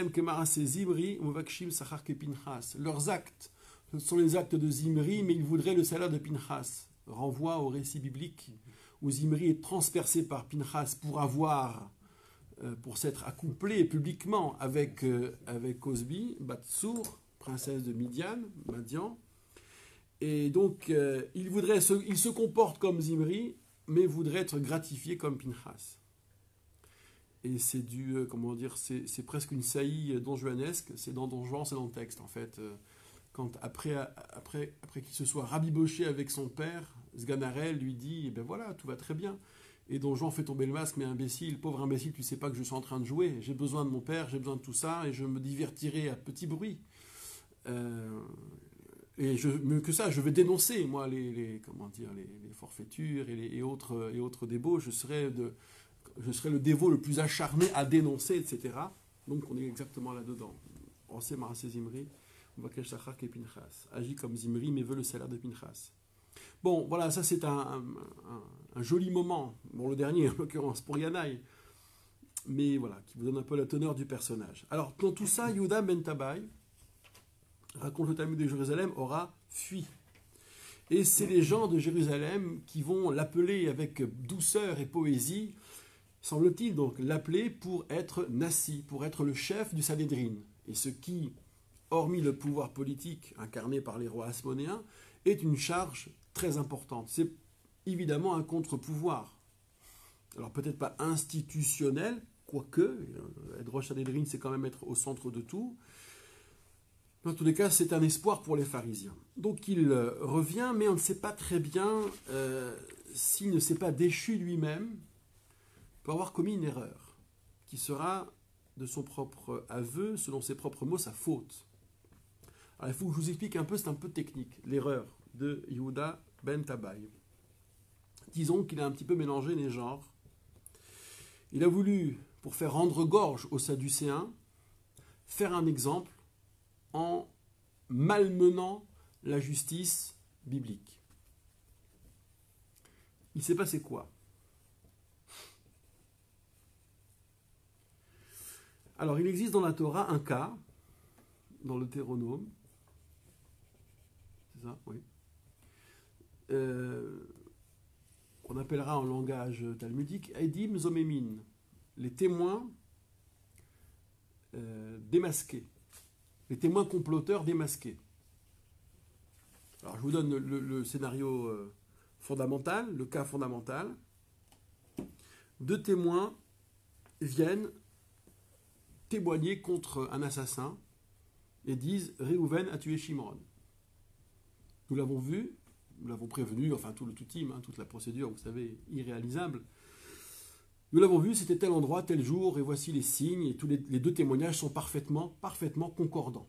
leurs actes, ce sont les actes de Zimri, mais ils voudraient le salaire de Pinchas. Renvoie au récit biblique où Zimri est transpercé par Pinchas pour avoir, euh, pour s'être accouplé publiquement avec, euh, avec Cosbi, Batsour, princesse de Midian, Madian. Et donc, euh, il, voudrait se, il se comporte comme Zimri, mais voudrait être gratifié comme Pinchas. Et c'est du, euh, comment dire, c'est, c'est presque une saillie donjuanesque, c'est dans Don Juan, c'est dans le texte en fait. Euh, quand après, après, après qu'il se soit rabiboché avec son père, Sganarelle lui dit, eh ben voilà, tout va très bien. Et Don Juan fait tomber le masque, mais imbécile, pauvre imbécile, tu sais pas que je suis en train de jouer, j'ai besoin de mon père, j'ai besoin de tout ça, et je me divertirai à petit bruit. Euh, et je, mieux que ça, je vais dénoncer, moi, les, les comment dire, les, les forfaitures et, les, et, autres, et autres débauches, je serai de... je serai le dévot le plus acharné à dénoncer, et cetera. Donc on est exactement là-dedans. On sait Marassé Zimri, on va Keshachar et Pinchas. Agit comme Zimri, mais veut le salaire de Pinchas. Bon, voilà, ça c'est un, un, un, un joli moment. Bon, le dernier, en l'occurrence, pour Yanaï. Mais voilà, qui vous donne un peu la teneur du personnage. Alors, dans tout ça, Yehuda ben Tabai, raconte le Talmud de Jérusalem, aura fui. Et c'est les gens de Jérusalem qui vont l'appeler avec douceur et poésie, semble-t-il donc l'appeler pour être Nassi, pour être le chef du Sanhédrin. Et ce qui, hormis le pouvoir politique incarné par les rois hasmonéens, est une charge très importante. C'est évidemment un contre-pouvoir. Alors peut-être pas institutionnel, quoique, être roi Sanhédrin, c'est quand même être au centre de tout. Dans tous les cas, c'est un espoir pour les pharisiens. Donc il revient, mais on ne sait pas très bien euh, s'il ne s'est pas déchu lui-même, peut avoir commis une erreur, qui sera, de son propre aveu, selon ses propres mots, sa faute. Alors, il faut que je vous explique un peu, c'est un peu technique, l'erreur de Yehuda ben Tabai. disons qu'il a un petit peu mélangé les genres. Il a voulu, pour faire rendre gorge aux Sadducéens, faire un exemple en malmenant la justice biblique. Il s'est passé quoi? Alors, il existe dans la Torah un cas, dans le Deutéronome, c'est ça, oui, euh, on appellera en langage talmudique Eidim Zomemin, les témoins euh, démasqués, les témoins comploteurs démasqués. Alors, je vous donne le, le scénario euh, fondamental, le cas fondamental. Deux témoins viennent témoigner contre un assassin et disent « Réhouven a tué Shimron ». Nous l'avons vu, nous l'avons prévenu, enfin tout le tout team, hein, toute la procédure, vous savez, irréalisable. Nous l'avons vu, c'était tel endroit, tel jour, et voici les signes, et tous les, les deux témoignages sont parfaitement, parfaitement concordants.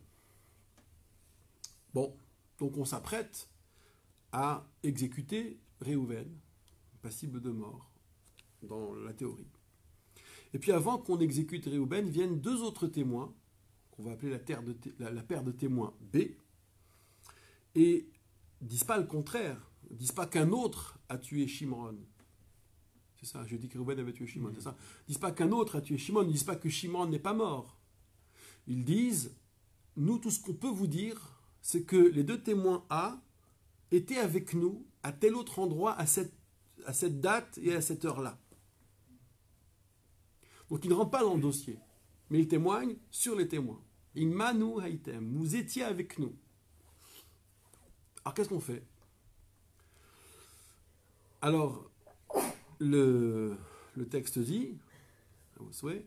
Bon, donc on s'apprête à exécuter Réhouven, passible de mort, dans la théorie. Et puis avant qu'on exécute Réhouven, viennent deux autres témoins, qu'on va appeler la, terre de la, la paire de témoins B, et disent pas le contraire, disent pas qu'un autre a tué Shimron. C'est ça, je dis que Réhouven avait tué Shimron, mmh. c'est ça. Ils disent pas qu'un autre a tué Shimron, ils disent pas que Shimron n'est pas mort. Ils disent, nous, tout ce qu'on peut vous dire, c'est que les deux témoins A étaient avec nous à tel autre endroit, à cette, à cette date et à cette heure-là. Donc ils ne rentrent pas dans le dossier, mais ils témoignent sur les témoins. Imanu haïtem, vous étiez avec nous. Alors qu'est-ce qu'on fait? Alors, le, le texte dit, vous souhaitez,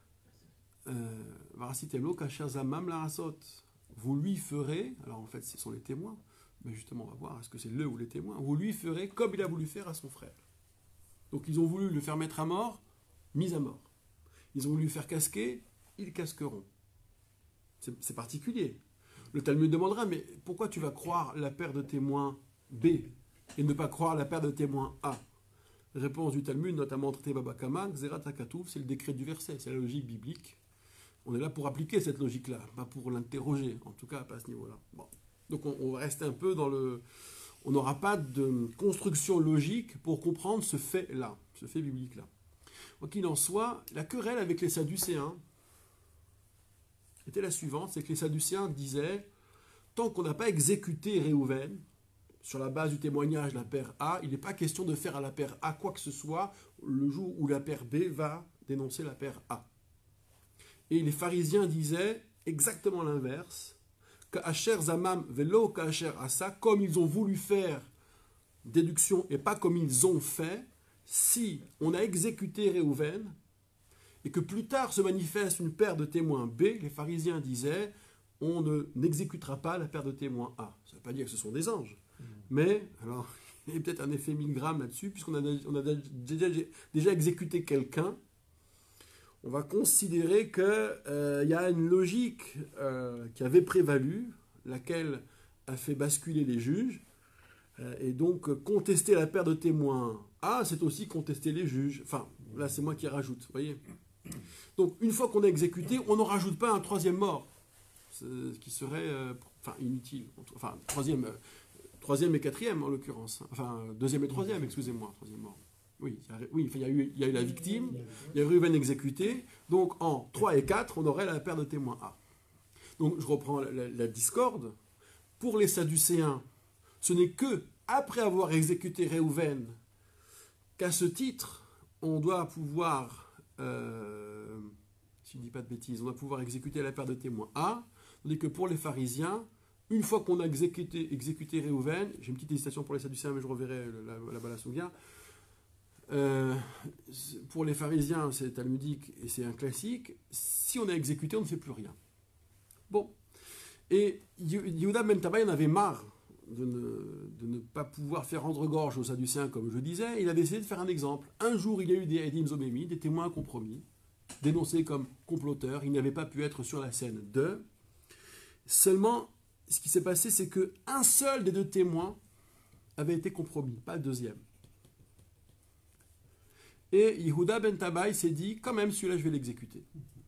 vous lui ferez, alors en fait ce sont les témoins, mais justement on va voir, est-ce que c'est le ou les témoins, vous lui ferez comme il a voulu faire à son frère. Donc ils ont voulu le faire mettre à mort, mis à mort. Ils ont voulu le faire casquer, ils casqueront. C'est, c'est particulier. Le Talmud demandera, mais pourquoi tu vas croire la paire de témoins B et ne pas croire la paire de témoins A? Réponse du Talmud, notamment traité Baba Kama, Xerat HaKatuv, c'est le décret du verset, c'est la logique biblique. On est là pour appliquer cette logique-là, pas pour l'interroger, en tout cas pas à ce niveau-là. Bon. Donc on, on va rester un peu dans le... On n'aura pas de construction logique pour comprendre ce fait-là, ce fait biblique-là. Quoi qu'il en soit, la querelle avec les Sadducéens était la suivante, c'est que les Sadducéens disaient, tant qu'on n'a pas exécuté Réhouven, sur la base du témoignage de la paire A, il n'est pas question de faire à la paire A quoi que ce soit le jour où la paire B va dénoncer la paire A. Et les pharisiens disaient exactement l'inverse, Ka'asher zamam velo ka'asher asa, comme ils ont voulu faire déduction et pas comme ils ont fait, si on a exécuté Réhouven, et que plus tard se manifeste une paire de témoins B, les pharisiens disaient, on ne, n'exécutera pas la paire de témoins A. Ça ne veut pas dire que ce sont des anges. Mmh. Mais, alors, il y a peut-être un effet mille grammes là-dessus, puisqu'on a, on a déjà, déjà exécuté quelqu'un, on va considérer qu'il euh, y a une logique euh, qui avait prévalu, laquelle a fait basculer les juges, euh, et donc contester la paire de témoins A, c'est aussi contester les juges. Enfin, là c'est moi qui rajoute, vous voyez. Donc, une fois qu'on a exécuté, on n'en rajoute pas un troisième mort, ce qui serait euh, enfin, inutile. Enfin, troisième, euh, troisième et quatrième en l'occurrence. Enfin, deuxième et troisième, excusez-moi, troisième mort. Oui, il y a, oui, il y a eu, il y a eu la victime, il y a eu Réhouven exécuté. Donc, en trois et quatre, on aurait la paire de témoins A. Donc, je reprends la, la, la discorde. Pour les Sadducéens, ce n'est que après avoir exécuté Réhouven qu'à ce titre, on doit pouvoir... Euh, si je ne dis pas de bêtises, on va pouvoir exécuter la paire de témoins A, tandis que pour les pharisiens, une fois qu'on a exécuté, exécuté Réhouven, j'ai une petite hésitation pour les Sadducéens, mais je reverrai là-bas la Souga, euh, pour les pharisiens, c'est talmudique et c'est un classique, si on a exécuté, on ne fait plus rien. Bon, et Yehuda ben Tabai en avait marre de ne, de ne pas pouvoir faire rendre gorge aux Sadducéens, comme je disais, il a décidé de faire un exemple. Un jour, il y a eu des Edim Zomemi, des témoins compromis, dénoncés comme comploteurs, ils n'avaient pas pu être sur la scène de. Seulement, ce qui s'est passé, c'est qu'un seul des deux témoins avait été compromis, pas le deuxième. Et Yehuda ben Tabaï s'est dit, quand même, celui-là, je vais l'exécuter.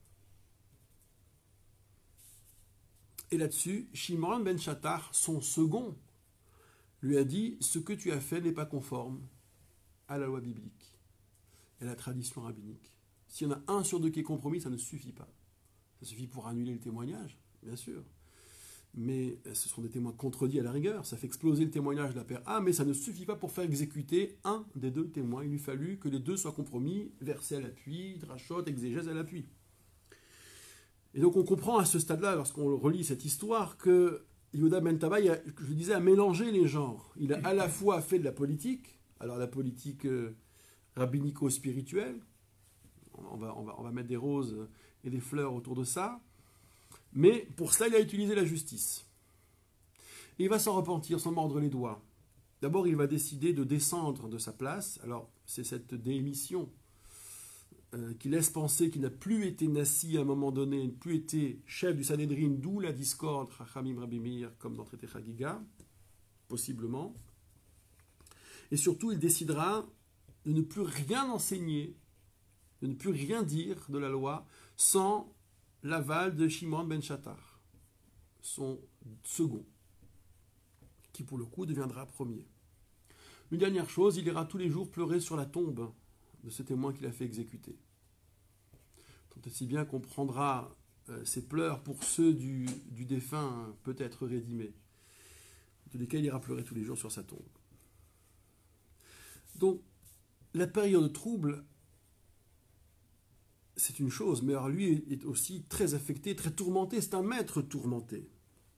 Et là-dessus, Shimon ben Shattar, son second, lui a dit, ce que tu as fait n'est pas conforme à la loi biblique et à la tradition rabbinique. S'il y en a un sur deux qui est compromis, ça ne suffit pas. Ça suffit pour annuler le témoignage, bien sûr. Mais ce sont des témoins contredits à la rigueur. Ça fait exploser le témoignage de la paire A, mais ça ne suffit pas pour faire exécuter un des deux témoins. Il lui fallut que les deux soient compromis, verset à l'appui, drachot, exégèse à l'appui. Et donc on comprend à ce stade-là, lorsqu'on relit cette histoire, que Yehuda ben Tabaï, je le disais, a mélangé les genres. Il a à la fois fait de la politique, alors la politique euh, rabbinico-spirituelle, on va, on, va, on va mettre des roses et des fleurs autour de ça, mais pour cela, il a utilisé la justice. Et il va s'en repentir, s'en mordre les doigts. D'abord, il va décider de descendre de sa place. Alors, c'est cette démission euh, qui laisse penser qu'il n'a plus été Nassi à un moment donné, n'a plus été chef du Sanhédrin, d'où la discorde, Chachamim Rabbi Meir, comme dans le traité Chagiga, possiblement. Et surtout, il décidera de ne plus rien enseigner, de ne plus rien dire de la loi sans l'aval de Shimon ben Shattar, son second, qui pour le coup deviendra premier. Une dernière chose, il ira tous les jours pleurer sur la tombe de ce témoin qu'il a fait exécuter. Tant aussi bien qu'on prendra euh, ses pleurs pour ceux du, du défunt peut-être rédimé, de lesquels il ira pleurer tous les jours sur sa tombe. Donc, la période trouble, c'est une chose, mais alors lui est aussi très affecté, très tourmenté, c'est un maître tourmenté.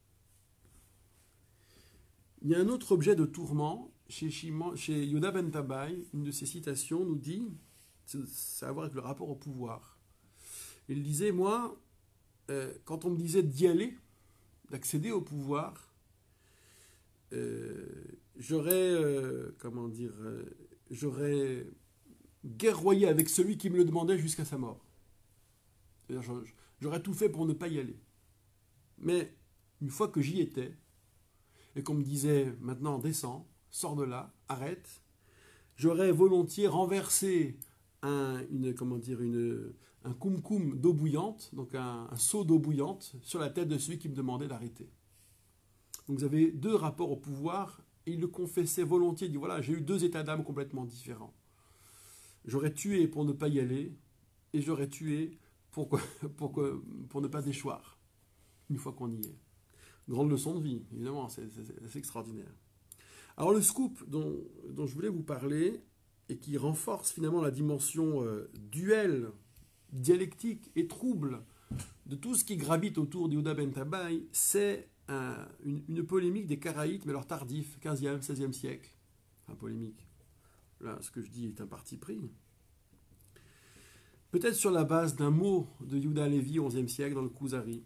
Il y a un autre objet de tourment chez, Shimon, chez Yehuda ben Tabaï, une de ses citations nous dit, ça a à voir avec le rapport au pouvoir. Il disait, moi, euh, quand on me disait d'y aller, d'accéder au pouvoir, euh, j'aurais, euh, comment dire, euh, j'aurais guerroyé avec celui qui me le demandait jusqu'à sa mort. C'est-à-dire, j'aurais tout fait pour ne pas y aller. Mais une fois que j'y étais, et qu'on me disait, maintenant descends, sors de là, arrête, j'aurais volontiers renversé un, une, comment dire, une, un koum-koum d'eau bouillante, donc un, un seau d'eau bouillante, sur la tête de celui qui me demandait d'arrêter. Donc vous avez deux rapports au pouvoir, et il le confessait volontiers, il dit, voilà, j'ai eu deux états d'âme complètement différents. J'aurais tué pour ne pas y aller, et j'aurais tué pour, pour, pour, pour ne pas déchoir, une fois qu'on y est. Grande leçon de vie, évidemment, c'est, c'est, c'est extraordinaire. Alors le scoop dont, dont je voulais vous parler, et qui renforce finalement la dimension euh, duel, dialectique et trouble de tout ce qui gravite autour d'Yehuda ben Tabaï, c'est un, une, une polémique des Karaïtes, mais alors tardif, quinzième, seizième siècle. Enfin, polémique. Là, ce que je dis est un parti pris. Peut-être sur la base d'un mot de Yehuda Lévi, onzième siècle, dans le Kuzari.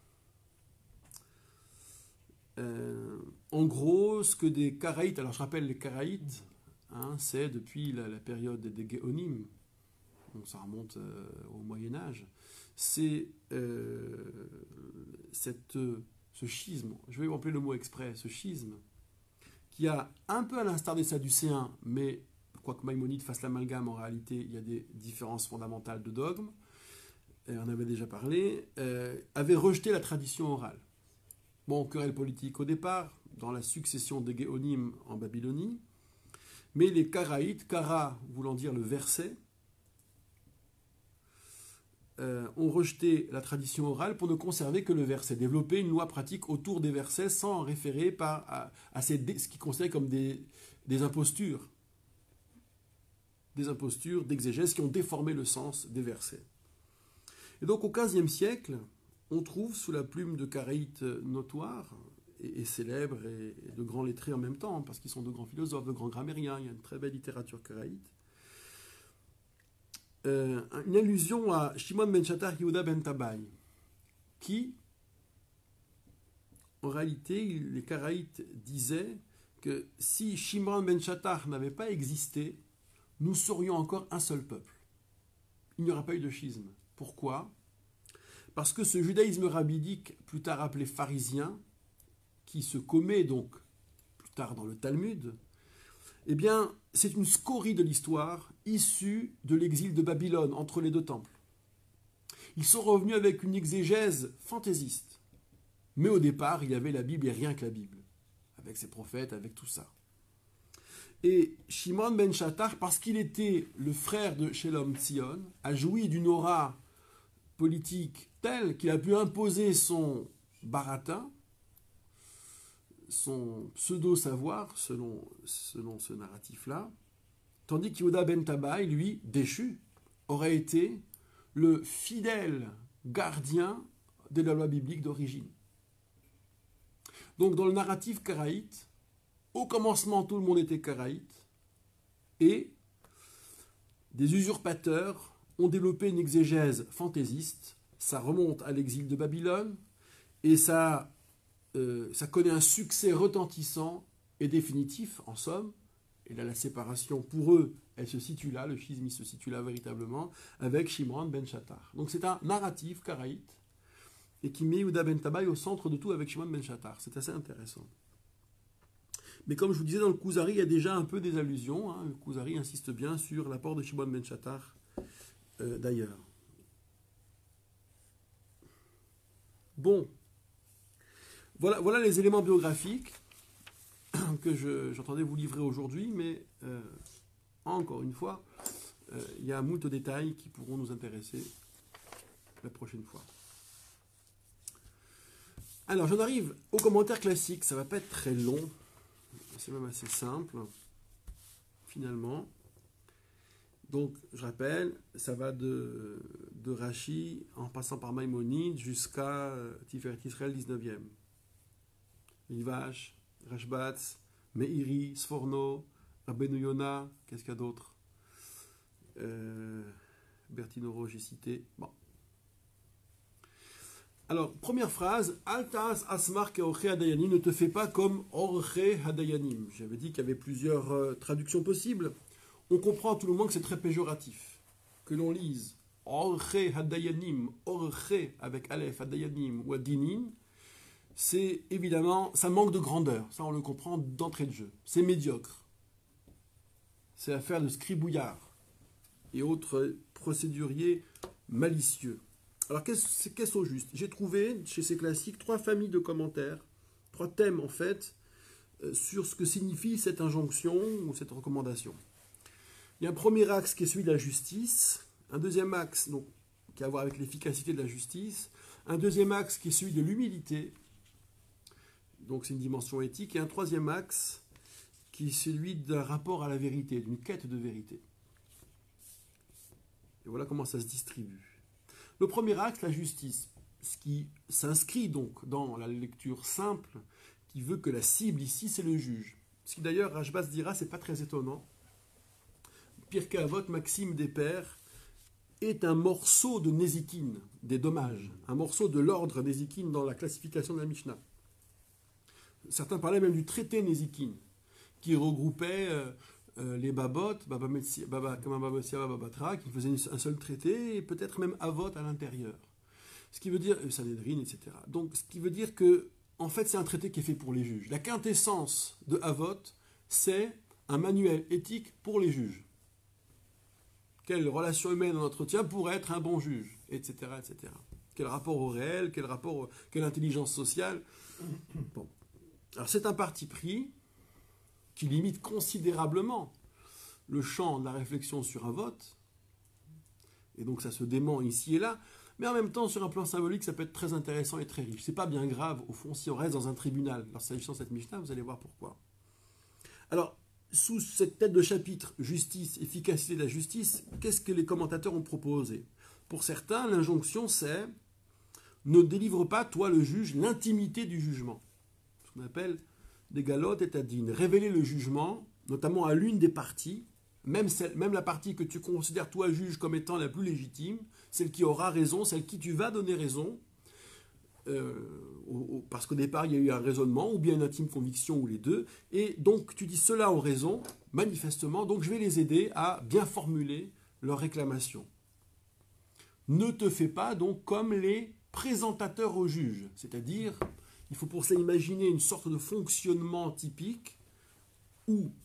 Euh, en gros, ce que des Karaïtes, alors je rappelle les Karaïtes, hein, c'est depuis la, la période des Géonim, donc ça remonte euh, au Moyen-Âge, c'est euh, cette, ce schisme, je vais appeler le mot exprès, ce schisme, qui a un peu à l'instar des Sadducéens, mais quoique Maïmonide fasse l'amalgame, en réalité, il y a des différences fondamentales de dogme, et on avait déjà parlé, euh, avait rejeté la tradition orale. Bon, querelle politique au départ, dans la succession des Géonim en Babylonie, mais les Karaïtes, Kara voulant dire le verset, euh, ont rejeté la tradition orale pour ne conserver que le verset, développer une loi pratique autour des versets sans référer par, à, à ces, ce qu'ils considèrent comme des, des impostures, des impostures d'exégèse qui ont déformé le sens des versets. Et donc au quinzième siècle, on trouve sous la plume de Karaïtes notoires et, et célèbres et, et de grands lettrés en même temps, parce qu'ils sont de grands philosophes, de grands grammairiens, il y a une très belle littérature karaïte, euh, une allusion à Shimon ben Shattar Yehuda ben Tabaï, qui, en réalité, les Karaïtes disaient que si Shimon ben Shattar n'avait pas existé, nous serions encore un seul peuple. Il n'y aura pas eu de schisme. Pourquoi ? Parce que ce judaïsme rabbinique, plus tard appelé pharisien, qui se commet donc plus tard dans le Talmud, Eh bien, c'est une scorie de l'histoire issue de l'exil de Babylone entre les deux temples. Ils sont revenus avec une exégèse fantaisiste. Mais au départ, il y avait la Bible et rien que la Bible, avec ses prophètes, avec tout ça. Et Shimon ben Shattar, parce qu'il était le frère de Shelom Tzion, a joui d'une aura politique telle qu'il a pu imposer son baratin, son pseudo-savoir, selon, selon ce narratif-là, tandis qu'Yehuda ben Tabai, lui, déchu, aurait été le fidèle gardien de la loi biblique d'origine. Donc dans le narratif karaïte, au commencement tout le monde était karaïte, et des usurpateurs ont développé une exégèse fantaisiste, ça remonte à l'exil de Babylone, et ça, euh, ça connaît un succès retentissant et définitif, en somme, et là la séparation pour eux, elle se situe là, le schisme se situe là véritablement, avec Shimon ben Shattar. Donc c'est un narratif karaïte, et qui met Yehuda ben Tabai au centre de tout avec Shimon ben Shattar. C'est assez intéressant. Mais comme je vous disais, dans le Kuzari, il y a déjà un peu des allusions. Hein. Le Kuzari insiste bien sur l'apport de Shimon ben Shattar, euh, d'ailleurs. Bon, voilà, voilà les éléments biographiques que je, j'entendais vous livrer aujourd'hui, mais euh, encore une fois, euh, il y a moult détails qui pourront nous intéresser la prochaine fois. Alors, j'en arrive aux commentaires classiques. Ça ne va pas être très long. C'est même assez simple, finalement. Donc, je rappelle, ça va de, de Rashi, en passant par Maïmonide, jusqu'à euh, Tiferet Israël dix-neuvième. Rivash, Rashbatz, Meiri, Sforno, Rabbeinu Yona, qu'est-ce qu'il y a d'autre euh, Bertinoro, j'ai cité. Bon. Alors, première phrase, Altas asmar keorche hadayanim, ne te fais pas comme orche hadayanim. J'avais dit qu'il y avait plusieurs euh, traductions possibles. On comprend à tout le monde que c'est très péjoratif. Que l'on lise orche hadayanim, orche avec aleph hadayanim ou adinim, c'est évidemment, ça manque de grandeur. Ça, on le comprend d'entrée de jeu. C'est médiocre. C'est l'affaire de scribouillards et autres procéduriers malicieux. Alors, qu'est-ce, qu'est-ce au juste ? J'ai trouvé, chez ces classiques, trois familles de commentaires, trois thèmes, en fait, euh, sur ce que signifie cette injonction ou cette recommandation. Il y a un premier axe qui est celui de la justice, un deuxième axe donc, qui a à voir avec l'efficacité de la justice, un deuxième axe qui est celui de l'humilité, donc c'est une dimension éthique, et un troisième axe qui est celui d'un rapport à la vérité, d'une quête de vérité. Et voilà comment ça se distribue. Le premier axe, la justice, ce qui s'inscrit donc dans la lecture simple, qui veut que la cible ici, c'est le juge. Ce qui d'ailleurs, Rashbaz dira, c'est pas très étonnant. Pirkei Avot, Maxime des Pères, est un morceau de Nézikine, des dommages, un morceau de l'ordre Nézikine dans la classification de la Mishnah. Certains parlaient même du traité Nézikine, qui regroupait euh, euh, les babot, Baba Metsia, Baba Kama Baba Metsia, Baba Batra, qui faisaient une, un seul traité, et peut-être même Avot à l'intérieur. Ce qui veut dire, euh, Sanhedrin, et cetera. Donc, ce qui veut dire que, en fait, c'est un traité qui est fait pour les juges. La quintessence de Avot, c'est un manuel éthique pour les juges. Quelle relation humaine on entretient pour être un bon juge, et cetera, et cetera. Quel rapport au réel, quel rapport, au, quelle intelligence sociale. Bon. Alors, c'est un parti pris qui limite considérablement le champ de la réflexion sur un vote, et donc ça se dément ici et là, mais en même temps, sur un plan symbolique, ça peut être très intéressant et très riche. C'est pas bien grave, au fond, si on reste dans un tribunal. Alors, s'agissant de cette Mishnah, vous allez voir pourquoi. Alors, sous cette tête de chapitre, justice, efficacité de la justice, qu'est-ce que les commentateurs ont proposé ? Pour certains, l'injonction, c'est « ne délivre pas, toi le juge, l'intimité du jugement ». Ce qu'on appelle des galotes et tadines. Révéler le jugement, notamment à l'une des parties, même, celle, même la partie que tu considères toi juge comme étant la plus légitime, celle qui aura raison, celle qui tu vas donner raison, euh, au, au, parce qu'au départ il y a eu un raisonnement, ou bien une intime conviction, ou les deux, et donc tu dis ceux-là ont raison, manifestement, donc je vais les aider à bien formuler leurs réclamations. Ne te fais pas donc comme les présentateurs au juge, c'est-à-dire... Il faut pour ça imaginer une sorte de fonctionnement typique où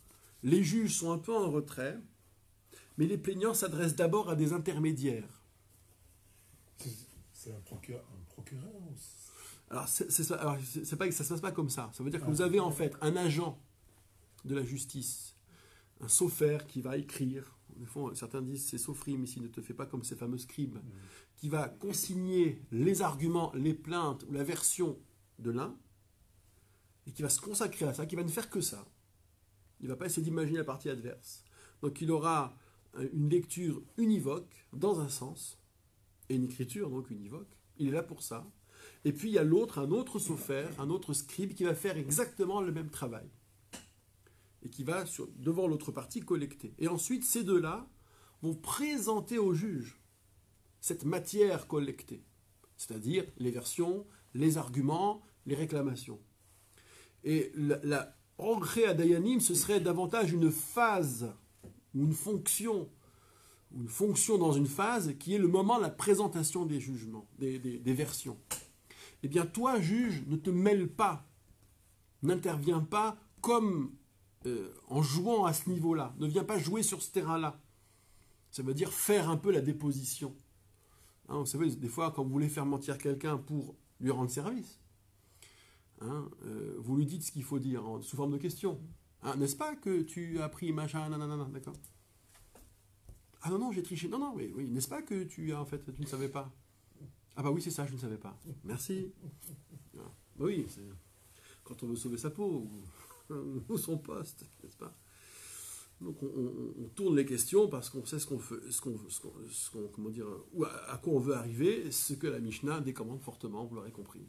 Les juges sont un peu en retrait, mais les plaignants s'adressent d'abord à des intermédiaires. C'est un procureur, un procureur ou... Alors, c'est, c'est, alors c'est pas, ça ne se passe pas comme ça. Ça veut dire que vous avez en fait un agent de la justice, un sophaire qui va écrire, des fois, certains disent c'est sophrim ici, ne te fais pas comme ces fameux scribes, mmh. qui va consigner les arguments, les plaintes ou la version de l'un, et qui va se consacrer à ça, qui va ne faire que ça. Il ne va pas essayer d'imaginer la partie adverse. Donc il aura une lecture univoque, dans un sens, et une écriture donc univoque. Il est là pour ça. Et puis il y a l'autre, un autre sophaire, un autre scribe qui va faire exactement le même travail. Et qui va, sur, devant l'autre partie, collecter. Et ensuite, ces deux-là vont présenter au juge cette matière collectée. C'est-à-dire les versions, les arguments, les réclamations. Et la, la Orché Adayanim, ce serait davantage une phase, ou une fonction, ou une fonction dans une phase, qui est le moment de la présentation des jugements, des, des, des versions. Eh bien, toi, juge, ne te mêle pas, n'interviens pas comme euh, en jouant à ce niveau-là. Ne viens pas jouer sur ce terrain-là. Ça veut dire faire un peu la déposition. Hein, vous savez, des fois, quand vous voulez faire mentir quelqu'un pour lui rendre service, hein, euh, vous lui dites ce qu'il faut dire en, sous forme de question. Hein, n'est-ce pas que tu as pris machin, nanana, d'accord? Ah non, non, j'ai triché. Non, non, oui, oui. N'est-ce pas que tu as, en fait, tu ne savais pas? Ah bah oui, c'est ça, je ne savais pas. Merci. Ah, bah oui, c'est quand on veut sauver sa peau ou, ou son poste, n'est-ce pas? Donc on, on, on tourne les questions parce qu'on sait ce qu'on fait, ce qu'on, ce qu'on, ce qu'on, comment dire, ou à, à quoi on veut arriver, ce que la Mishnah décommande fortement, vous l'aurez compris.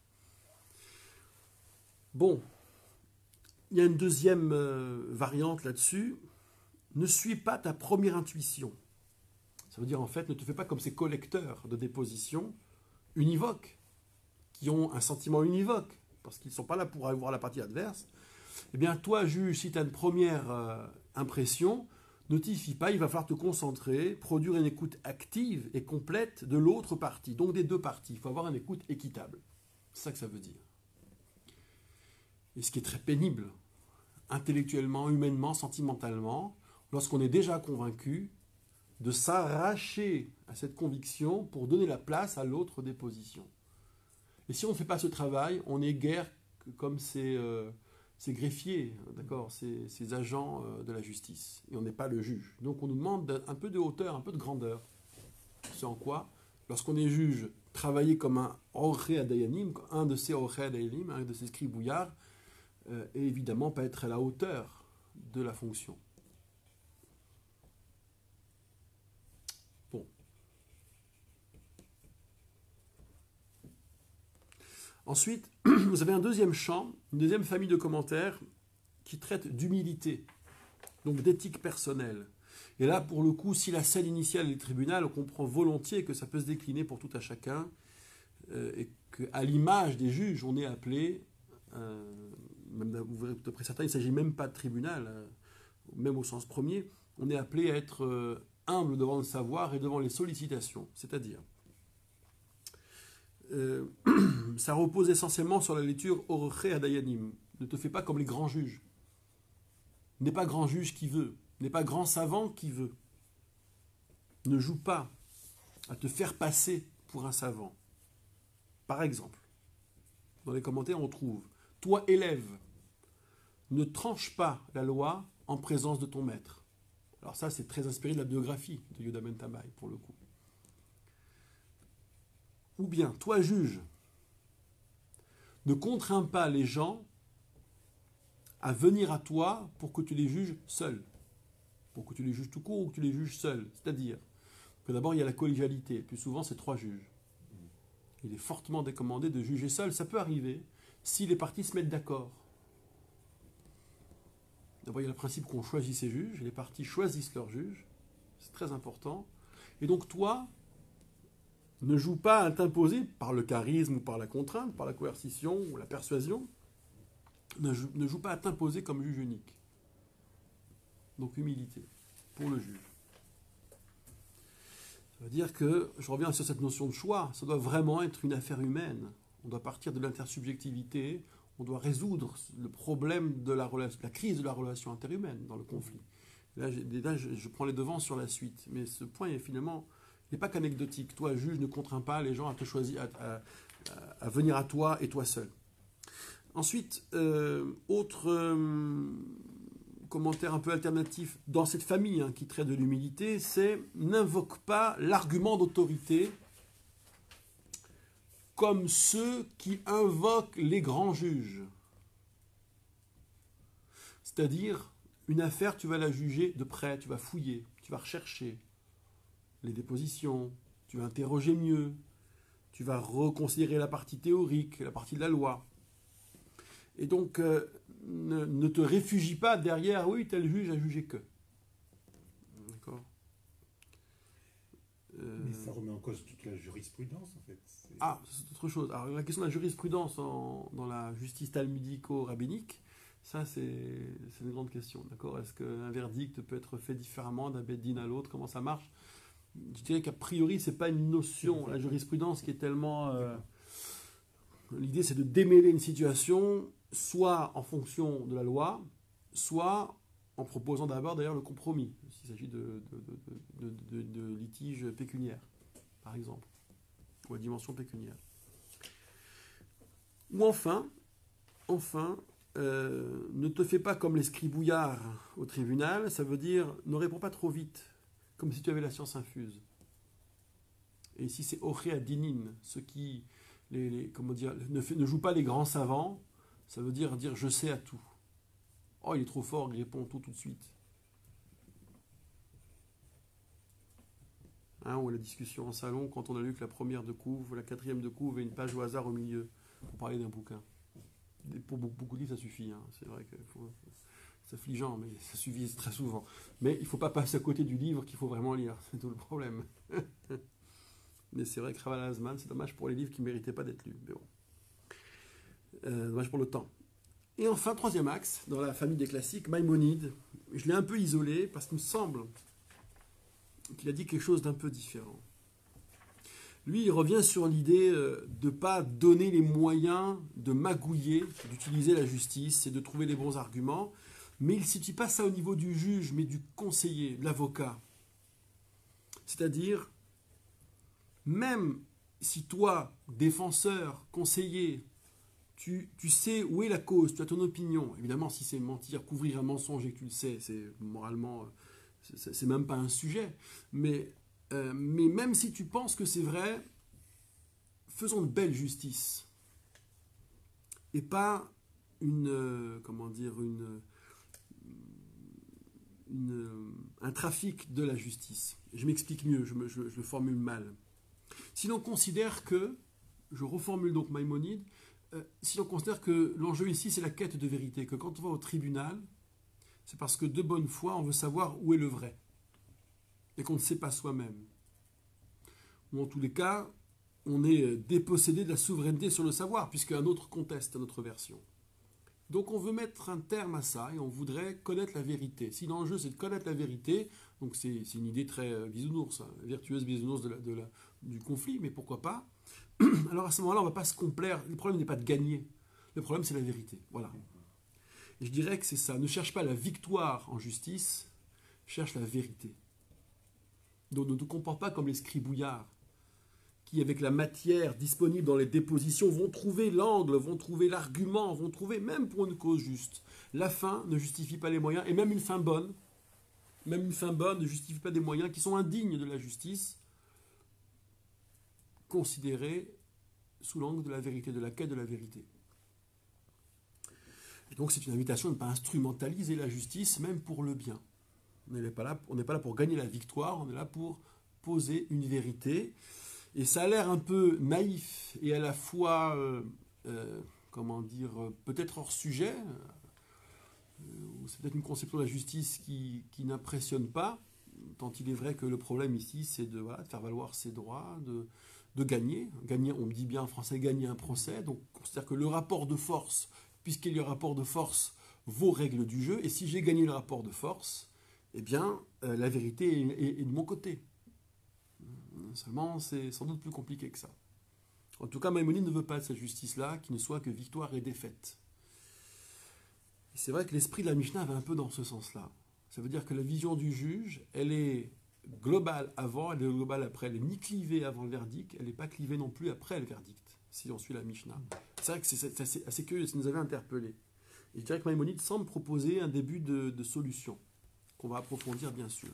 Bon, il y a une deuxième euh, variante là-dessus. Ne suis pas ta première intuition. Ça veut dire en fait, ne te fais pas comme ces collecteurs de déposition univoques, qui ont un sentiment univoque, parce qu'ils ne sont pas là pour aller voir la partie adverse. Eh bien, toi, juge, si tu as une première euh, impression, ne t'y fie pas, il va falloir te concentrer, produire une écoute active et complète de l'autre partie, donc des deux parties. Il faut avoir une écoute équitable. C'est ça que ça veut dire. Et ce qui est très pénible, intellectuellement, humainement, sentimentalement, lorsqu'on est déjà convaincu, de s'arracher à cette conviction pour donner la place à l'autre déposition. Et si on ne fait pas ce travail, on est guère comme ces, euh, ces greffiers, d'accord, ces, ces agents euh, de la justice. Et on n'est pas le juge. Donc on nous demande un peu de hauteur, un peu de grandeur. C'est en quoi, lorsqu'on est juge, travailler comme un Orché Adayanim, un de ces Orché Adayanim, un de ces scribouillards, euh, et évidemment pas être à la hauteur de la fonction. Ensuite, vous avez un deuxième champ, une deuxième famille de commentaires qui traite d'humilité, donc d'éthique personnelle. Et là, pour le coup, si la scène initiale est le tribunal, on comprend volontiers que ça peut se décliner pour tout à chacun, euh, et qu'à l'image des juges, on est appelé, euh, même d'après certains, il ne s'agit même pas de tribunal, euh, même au sens premier, on est appelé à être euh, humble devant le savoir et devant les sollicitations, c'est-à-dire... Euh, ça repose essentiellement sur la lecture Orché Adayanim. Ne te fais pas comme les grands juges. N'est pas grand juge qui veut. N'est pas grand savant qui veut. Ne joue pas à te faire passer pour un savant. Par exemple, dans les commentaires, on trouve « Toi, élève, ne tranche pas la loi en présence de ton maître. » Alors ça, c'est très inspiré de la biographie de Yehuda ben Tammai, pour le coup. Ou bien, toi juge, ne contrains pas les gens à venir à toi pour que tu les juges seuls. Pour que tu les juges tout court ou que tu les juges seuls. C'est-à-dire que d'abord, il y a la collégialité. Plus souvent, c'est trois juges. Il est fortement décommandé de juger seul. Ça peut arriver si les parties se mettent d'accord. D'abord, il y a le principe qu'on choisit ses juges. Les parties choisissent leurs juges. C'est très important. Et donc, toi... ne joue pas à t'imposer par le charisme ou par la contrainte, par la coercition ou la persuasion. Ne joue, ne joue pas à t'imposer comme juge unique. Donc humilité pour le juge. Ça veut dire que, je reviens sur cette notion de choix, ça doit vraiment être une affaire humaine. On doit partir de l'intersubjectivité, On doit résoudre le problème de la, relation, la crise de la relation interhumaine dans le conflit. Là, là je, je prends les devants sur la suite. Mais ce point est finalement n'est pas qu'anecdotique. Toi, juge, ne contrains pas les gens à te choisir, à, à, à venir à toi et toi seul. Ensuite, euh, autre euh, commentaire un peu alternatif dans cette famille hein, qui traite de l'humilité, c'est n'invoque pas l'argument d'autorité comme ceux qui invoquent les grands juges. C'est-à-dire, une affaire, tu vas la juger de près, tu vas fouiller, tu vas rechercher les dépositions, tu vas interroger mieux, tu vas reconsidérer la partie théorique, la partie de la loi. Et donc, euh, ne, ne te réfugie pas derrière, oui, tel juge a jugé que. D'accord. Euh... Mais ça remet en cause toute la jurisprudence, en fait. C'est... Ah, c'est autre chose. Alors, la question de la jurisprudence en, dans la justice talmudico-rabbinique, ça, c'est, c'est une grande question. D'accord. Est-ce qu'un verdict peut être fait différemment d'un bed-din à l'autre? Comment ça marche? Je dirais qu'a priori, ce n'est pas une notion, la jurisprudence, qui est tellement... Euh, l'idée, c'est de démêler une situation, soit en fonction de la loi, soit en proposant d'abord d'ailleurs le compromis, s'il s'agit de, de, de, de, de, de litiges pécuniaires, par exemple, ou à dimension pécuniaire. Ou enfin, enfin euh, ne te fais pas comme les scribouillards au tribunal, ça veut dire ne réponds pas trop vite, comme si tu avais la science infuse. Et ici, c'est Oré Adinin, ceux qui... Les, les, comment dire, ne, fait, ne joue pas les grands savants, ça veut dire dire je sais à tout. Oh, il est trop fort, il répond tout tout de suite. Hein, ou la discussion en salon, quand on a lu que la première de couve, la quatrième de couve et une page au hasard au milieu, pour parler d'un bouquin. Et pour beaucoup, beaucoup de livres, ça suffit. Hein. C'est vrai que faut, c'est affligeant, mais ça suffit très souvent. Mais il ne faut pas passer à côté du livre qu'il faut vraiment lire, c'est tout le problème. Mais c'est vrai que Raval Azman, c'est dommage pour les livres qui ne méritaient pas d'être lus. Mais bon. Euh, dommage pour le temps. Et enfin, troisième axe, dans la famille des classiques, Maïmonide. Je l'ai un peu isolé parce qu'il me semble qu'il a dit quelque chose d'un peu différent. Lui, il revient sur l'idée de ne pas donner les moyens de magouiller, d'utiliser la justice et de trouver les bons arguments. Mais il ne situe pas ça au niveau du juge, mais du conseiller, de l'avocat. C'est-à-dire... Même si toi, défenseur, conseiller, tu, tu sais où est la cause, tu as ton opinion, évidemment si c'est mentir, couvrir un mensonge et que tu le sais, c'est moralement, c'est, c'est même pas un sujet, mais, euh, mais même si tu penses que c'est vrai, faisons de belle justice et pas une, euh, comment dire, une, une, un trafic de la justice. Je m'explique mieux, je, me, je, je le formule mal. Si l'on considère que, je reformule donc Maïmonide, euh, si l'on considère que l'enjeu ici c'est la quête de vérité, que quand on va au tribunal, c'est parce que de bonne foi on veut savoir où est le vrai, et qu'on ne sait pas soi-même. Ou en tous les cas, on est dépossédé de la souveraineté sur le savoir, puisqu'un autre conteste notre version. Donc on veut mettre un terme à ça, et on voudrait connaître la vérité. Si l'enjeu c'est de connaître la vérité, donc c'est, c'est une idée très euh, bisounours, hein, vertueuse bisounours de la, de la, du conflit, mais pourquoi pas. Alors à ce moment-là, on ne va pas se complaire. Le problème n'est pas de gagner, le problème c'est la vérité. Voilà. Et je dirais que c'est ça. Ne cherche pas la victoire en justice, cherche la vérité. Donc ne te comporte pas comme les scribouillards, qui, avec la matière disponible dans les dépositions, vont trouver l'angle, vont trouver l'argument, vont trouver, même pour une cause juste. La fin ne justifie pas les moyens, et même une fin bonne, même une fin bonne ne justifie pas des moyens qui sont indignes de la justice, considérés sous l'angle de la vérité, de la quête de la vérité. Et donc c'est une invitation à ne pas instrumentaliser la justice, même pour le bien. On n'est pas là, on n'est pas là pour gagner la victoire, on est là pour poser une vérité. Et ça a l'air un peu naïf et à la fois, euh, euh, comment dire, peut-être hors sujet. Euh, c'est peut-être une conception de la justice qui, qui n'impressionne pas, tant il est vrai que le problème ici, c'est de, voilà, de faire valoir ses droits, de, de gagner. Gagner, on me dit bien en français, gagner un procès. Donc, on considère que le rapport de force, puisqu'il y a un rapport de force, vaut règle du jeu. Et si j'ai gagné le rapport de force, eh bien, euh, la vérité est, est, est de mon côté. Seulement, c'est sans doute plus compliqué que ça. En tout cas, Maïmonide ne veut pas de cette justice-là qui ne soit que victoire et défaite. Et c'est vrai que l'esprit de la Mishnah va un peu dans ce sens-là. Ça veut dire que la vision du juge, elle est globale avant, elle est globale après. Elle n'est ni clivée avant le verdict, elle n'est pas clivée non plus après le verdict, si on suit la Mishnah. C'est vrai que c'est, c'est assez, assez curieux, ça nous avait interpellé. Et je dirais que Maïmonide semble proposer un début de, de solution, qu'on va approfondir bien sûr.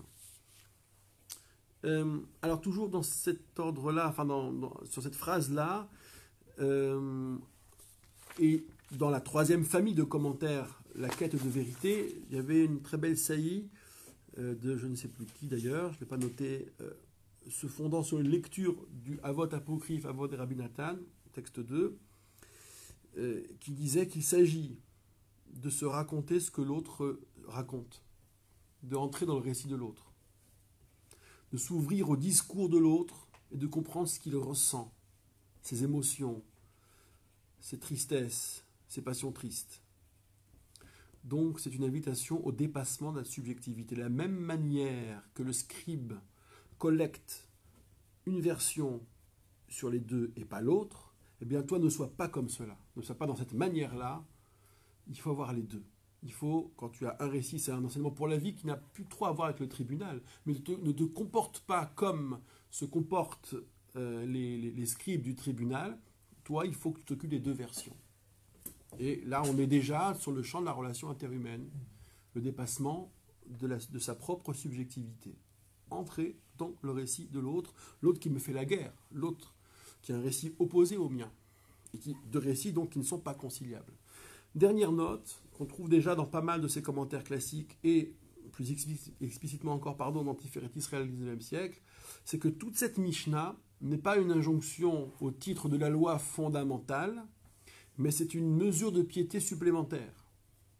Euh, alors toujours dans cet ordre-là, enfin dans, dans, sur cette phrase-là, euh, et dans la troisième famille de commentaires, la quête de vérité, il y avait une très belle saillie euh, de je ne sais plus qui d'ailleurs, je ne l'ai pas noté, euh, se fondant sur une lecture du Avot apocryphe, Avot Rabbi Nathan, texte deux, euh, qui disait qu'il s'agit de se raconter ce que l'autre raconte, de entrer dans le récit de l'autre, de s'ouvrir au discours de l'autre et de comprendre ce qu'il ressent, ses émotions, ses tristesses, ses passions tristes. Donc c'est une invitation au dépassement de la subjectivité. De la même manière que le scribe collecte une version sur les deux et pas l'autre, eh bien toi ne sois pas comme cela, ne sois pas dans cette manière-là. Il faut avoir les deux. Il faut, quand tu as un récit, c'est un enseignement pour la vie qui n'a plus trop à voir avec le tribunal, mais ne te, ne te comporte pas comme se comportent euh, les, les, les scribes du tribunal. Toi, il faut que tu t'occupes des deux versions. Et là, on est déjà sur le champ de la relation interhumaine, le dépassement de, la, de sa propre subjectivité. Entrer dans le récit de l'autre, l'autre qui me fait la guerre, l'autre qui a un récit opposé au mien, et qui, de récits donc qui ne sont pas conciliables. Dernière note, qu'on trouve déjà dans pas mal de ces commentaires classiques, et plus explicitement encore, pardon, dans Tiferet Israël du dix-neuvième siècle, c'est que toute cette Mishnah n'est pas une injonction au titre de la loi fondamentale, mais c'est une mesure de piété supplémentaire.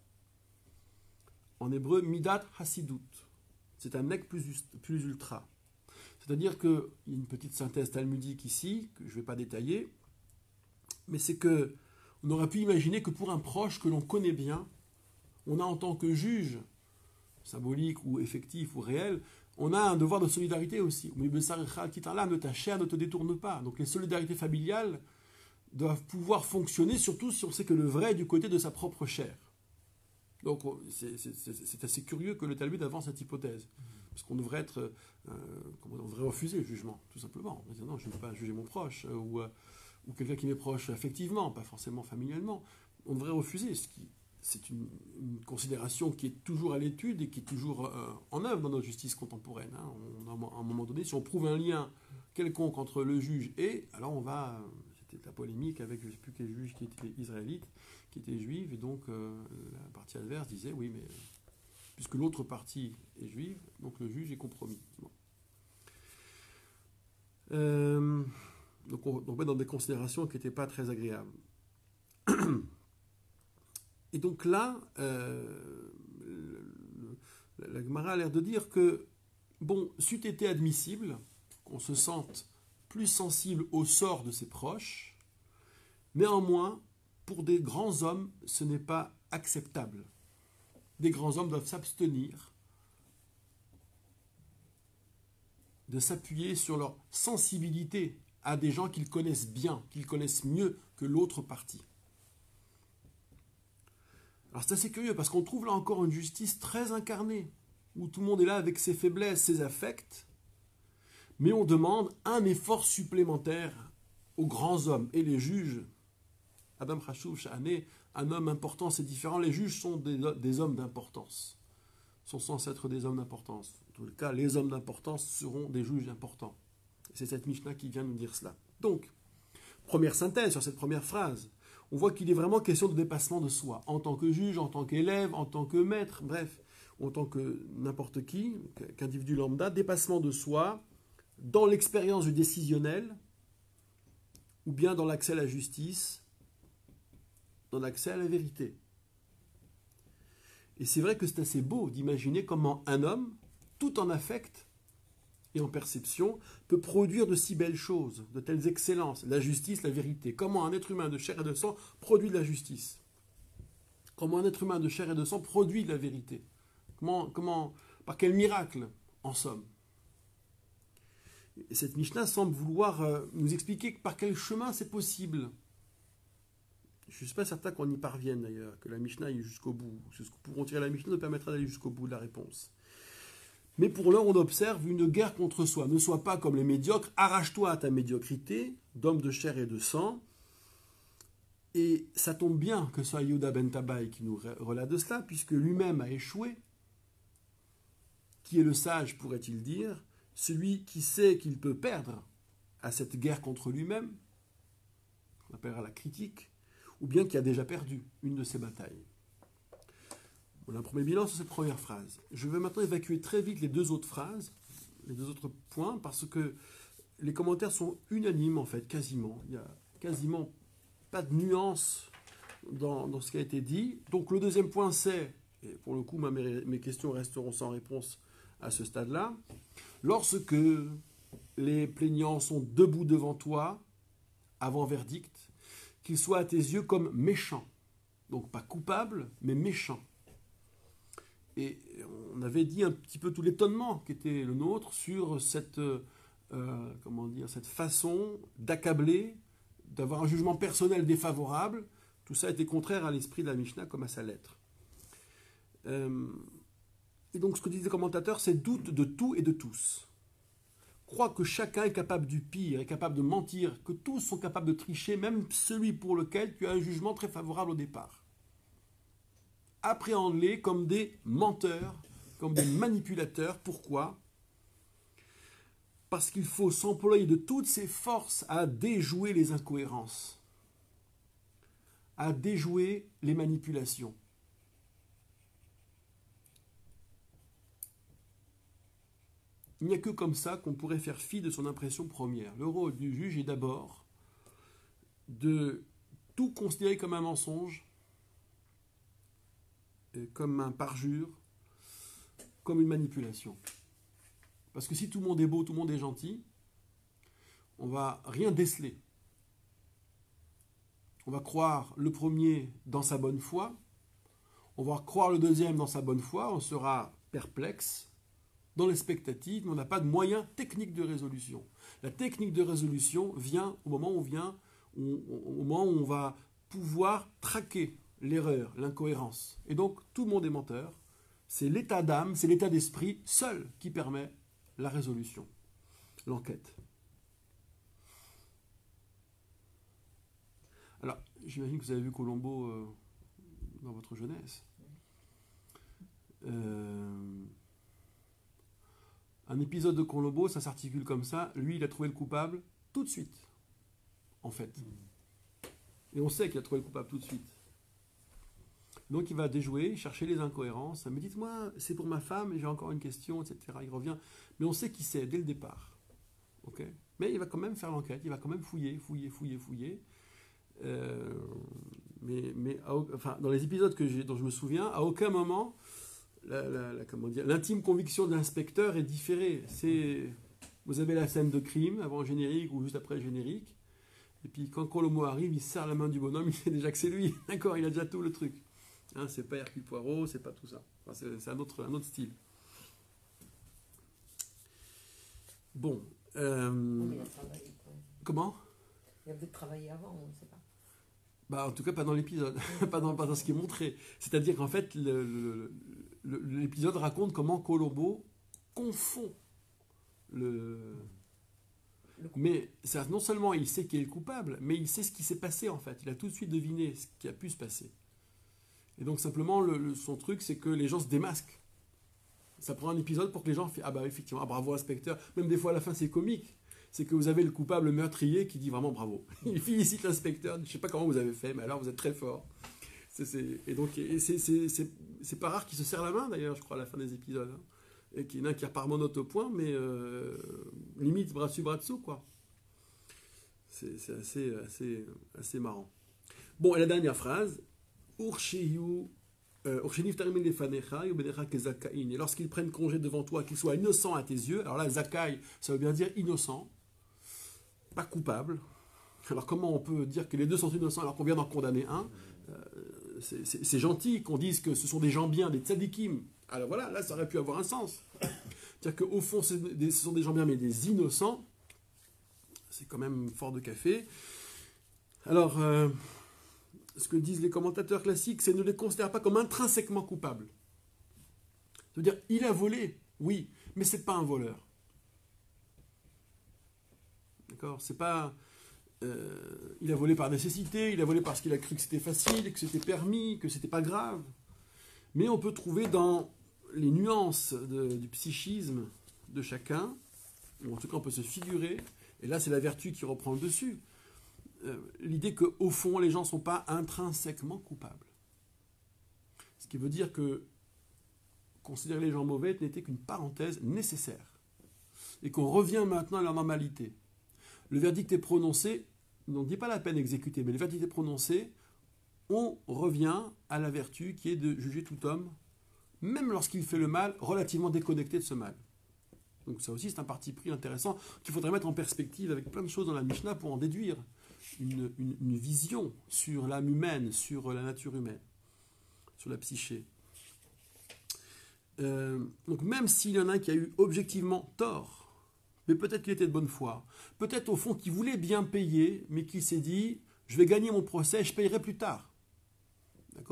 En hébreu, Midat Hasidut. C'est un nec plus, plus ultra. C'est-à-dire qu'il y a une petite synthèse talmudique ici, que je ne vais pas détailler, mais c'est que on aurait pu imaginer que pour un proche que l'on connaît bien, on a en tant que juge, symbolique ou effectif ou réel, on a un devoir de solidarité aussi. Ne ta chair ne te détourne pas. Donc les solidarités familiales doivent pouvoir fonctionner, surtout si on sait que le vrai est du côté de sa propre chair. Donc c'est, c'est, c'est, c'est assez curieux que le Talmud avance cette hypothèse. Parce qu'on devrait être, euh, on devrait refuser le jugement, tout simplement. On va dire, non, je ne peux pas juger mon proche, euh, ou, euh, ou quelqu'un qui m'est proche affectivement, pas forcément familialement. On devrait refuser, ce qui, c'est une, une considération qui est toujours à l'étude et qui est toujours euh, en œuvre dans notre justice contemporaine. Hein. On, à un moment donné, si on prouve un lien quelconque entre le juge et, alors on va, c'était la polémique avec, je ne sais plus quel juge qui était israélite, qui était juif, et donc euh, la partie adverse disait, oui, mais puisque l'autre partie est juive, donc le juge est compromis. Bon. Euh, donc on, on va dans des considérations qui n'étaient pas très agréables. Et donc là, euh, le, le, la Gemara a l'air de dire que, bon, c'eût été admissible qu'on se sente plus sensible au sort de ses proches, néanmoins, pour des grands hommes, ce n'est pas acceptable. Des grands hommes doivent s'abstenir de s'appuyer sur leur sensibilité à des gens qu'ils connaissent bien, qu'ils connaissent mieux que l'autre partie. Alors c'est assez curieux parce qu'on trouve là encore une justice très incarnée, où tout le monde est là avec ses faiblesses, ses affects, mais on demande un effort supplémentaire aux grands hommes et les juges. Adam Chashuv Sha'aneh, un homme important, c'est différent. Les juges sont des, des hommes d'importance, sont censés être des hommes d'importance. En tout cas, les hommes d'importance seront des juges importants. Et c'est cette Mishnah qui vient nous dire cela. Donc, première synthèse sur cette première phrase. On voit qu'il est vraiment question de dépassement de soi, en tant que juge, en tant qu'élève, en tant que maître, bref, en tant que n'importe qui, qu'individu lambda, dépassement de soi dans l'expérience du décisionnel, ou bien dans l'accès à la justice, dans l'accès à la vérité. Et c'est vrai que c'est assez beau d'imaginer comment un homme, tout en affect et en perception, peut produire de si belles choses, de telles excellences, la justice, la vérité. Comment un être humain de chair et de sang produit de la justice. Comment un être humain de chair et de sang produit de la vérité. Comment, comment, par quel miracle, en somme. Et cette Mishnah semble vouloir euh, nous expliquer par quel chemin c'est possible. Je ne suis pas certain qu'on y parvienne d'ailleurs, que la Mishnah aille jusqu'au bout. Ce que pourront tirer la Mishnah nous permettra d'aller jusqu'au bout de la réponse. Mais pour l'heure, on observe une guerre contre soi. Ne sois pas comme les médiocres, arrache-toi à ta médiocrité, d'homme de chair et de sang. Et ça tombe bien que ce soit Yehuda ben Tabaï qui nous relate de cela, puisque lui-même a échoué. Qui est le sage, pourrait-il dire? Celui qui sait qu'il peut perdre à cette guerre contre lui-même, on appellera la critique, ou bien qui a déjà perdu une de ses batailles. On a un premier bilan sur cette première phrase. Je vais maintenant évacuer très vite les deux autres phrases, les deux autres points, parce que les commentaires sont unanimes, en fait, quasiment. Il n'y a quasiment pas de nuance dans, dans ce qui a été dit. Donc le deuxième point, c'est, et pour le coup, mes, mes questions resteront sans réponse à ce stade-là, lorsque les plaignants sont debout devant toi, avant verdict, qu'ils soient à tes yeux comme méchants. Donc pas coupables, mais méchants. Et on avait dit un petit peu tout l'étonnement qui était le nôtre sur cette, euh, comment dire, cette façon d'accabler, d'avoir un jugement personnel défavorable. Tout ça était contraire à l'esprit de la Mishnah comme à sa lettre. Euh, et donc ce que disent les commentateurs, c'est doute de tout et de tous. Crois que chacun est capable du pire, est capable de mentir, que tous sont capables de tricher, même celui pour lequel tu as un jugement très favorable au départ. Appréhende-les comme des menteurs, comme des manipulateurs. Pourquoi? Parce qu'il faut s'employer de toutes ses forces à déjouer les incohérences, à déjouer les manipulations. Il n'y a que comme ça qu'on pourrait faire fi de son impression première. Le rôle du juge est d'abord de tout considérer comme un mensonge, comme un parjure, comme une manipulation. Parce que si tout le monde est beau, tout le monde est gentil, on ne va rien déceler. On va croire le premier dans sa bonne foi, on va croire le deuxième dans sa bonne foi, on sera perplexe dans l'expectative, mais on n'a pas de moyen technique de résolution. La technique de résolution vient au moment où, vient, où, au moment où on va pouvoir traquer l'erreur, l'incohérence. Et donc, tout le monde est menteur. C'est l'état d'âme, c'est l'état d'esprit seul qui permet la résolution, l'enquête. Alors, j'imagine que vous avez vu Colombo euh, dans votre jeunesse. Euh, un épisode de Colombo, ça s'articule comme ça. Lui, il a trouvé le coupable tout de suite, en fait. Et on sait qu'il a trouvé le coupable tout de suite. Donc il va déjouer, chercher les incohérences. Mais dites-moi, c'est pour ma femme et j'ai encore une question, et cetera. Il revient. Mais on sait qui c'est dès le départ. Okay, mais il va quand même faire l'enquête, il va quand même fouiller, fouiller, fouiller, fouiller. Euh, mais mais à, enfin, dans les épisodes que j'ai, dont je me souviens, à aucun moment, la, la, la, comment dire, l'intime conviction de l'inspecteur est différée. C'est, vous avez la scène de crime avant le générique ou juste après le générique. Et puis quand Colombo arrive, il serre la main du bonhomme, il sait déjà que c'est lui. D'accord, il a déjà tout le truc. Hein, c'est pas Hercule Poirot, c'est pas tout ça. Enfin, c'est, c'est un autre, un autre style. Bon. Euh, Oui, il a travaillé, quoi. Comment? Il a peut-être travaillé avant, on ne sait pas. Bah, en tout cas, pas dans l'épisode, pas, dans, pas dans ce qui est montré. C'est-à-dire qu'en fait, le, le, le, l'épisode raconte comment Colombo confond le. le mais ça, non seulement il sait qui est le coupable, mais il sait ce qui s'est passé en fait. Il a tout de suite deviné ce qui a pu se passer. Et donc simplement, le, le, son truc, c'est que les gens se démasquent. Ça prend un épisode pour que les gens fassent ah bah effectivement, ah, bravo inspecteur. Même des fois à la fin, c'est comique. C'est que vous avez le coupable meurtrier qui dit vraiment bravo. Il félicite l'inspecteur, je ne sais pas comment vous avez fait, mais alors vous êtes très fort. C'est, c'est, et donc, et c'est, c'est, c'est, c'est pas rare qu'il se serre la main d'ailleurs, je crois, à la fin des épisodes. Hein. Et qu'il y en a un qui repart monote au point, mais euh, limite bras dessus, bras dessous, quoi. C'est, c'est assez, assez, assez marrant. Bon, et la dernière phrase, Urshiyu. Et lorsqu'ils prennent congé devant toi, qu'ils soient innocents à tes yeux, alors là, Zakai, ça veut bien dire innocent, pas coupable. Alors comment on peut dire que les deux sont innocents alors qu'on vient d'en condamner un? euh, c'est, c'est, c'est gentil qu'on dise que ce sont des gens bien, des tzadikim. Alors voilà, là, ça aurait pu avoir un sens. C'est-à-dire qu'au fond, ce sont des gens bien, mais des innocents. C'est quand même fort de café. Alors... Euh, ce que disent les commentateurs classiques, c'est ne les considère pas comme intrinsèquement coupables. C'est-à-dire, il a volé, oui, mais c'est pas un voleur. D'accord? C'est pas... Euh, il a volé par nécessité, il a volé parce qu'il a cru que c'était facile, que c'était permis, que c'était pas grave. Mais on peut trouver dans les nuances de, du psychisme de chacun, ou en tout cas on peut se figurer, et là c'est la vertu qui reprend le dessus, euh, l'idée qu'au fond les gens ne sont pas intrinsèquement coupables. Ce qui veut dire que considérer les gens mauvais n'était qu'une parenthèse nécessaire, et qu'on revient maintenant à la normalité. Le verdict est prononcé, on ne dit pas la peine exécutée, mais le verdict est prononcé, on revient à la vertu qui est de juger tout homme, même lorsqu'il fait le mal, relativement déconnecté de ce mal. Donc ça aussi c'est un parti pris intéressant qu'il faudrait mettre en perspective avec plein de choses dans la Mishnah pour en déduire une, une, une vision sur l'âme humaine, sur la nature humaine, sur la psyché. Euh, donc même s'il y en a un qui a eu objectivement tort, mais peut-être qu'il était de bonne foi, peut-être au fond qu'il voulait bien payer, mais qu'il s'est dit je vais gagner mon procès, je payerai plus tard. D'accord ?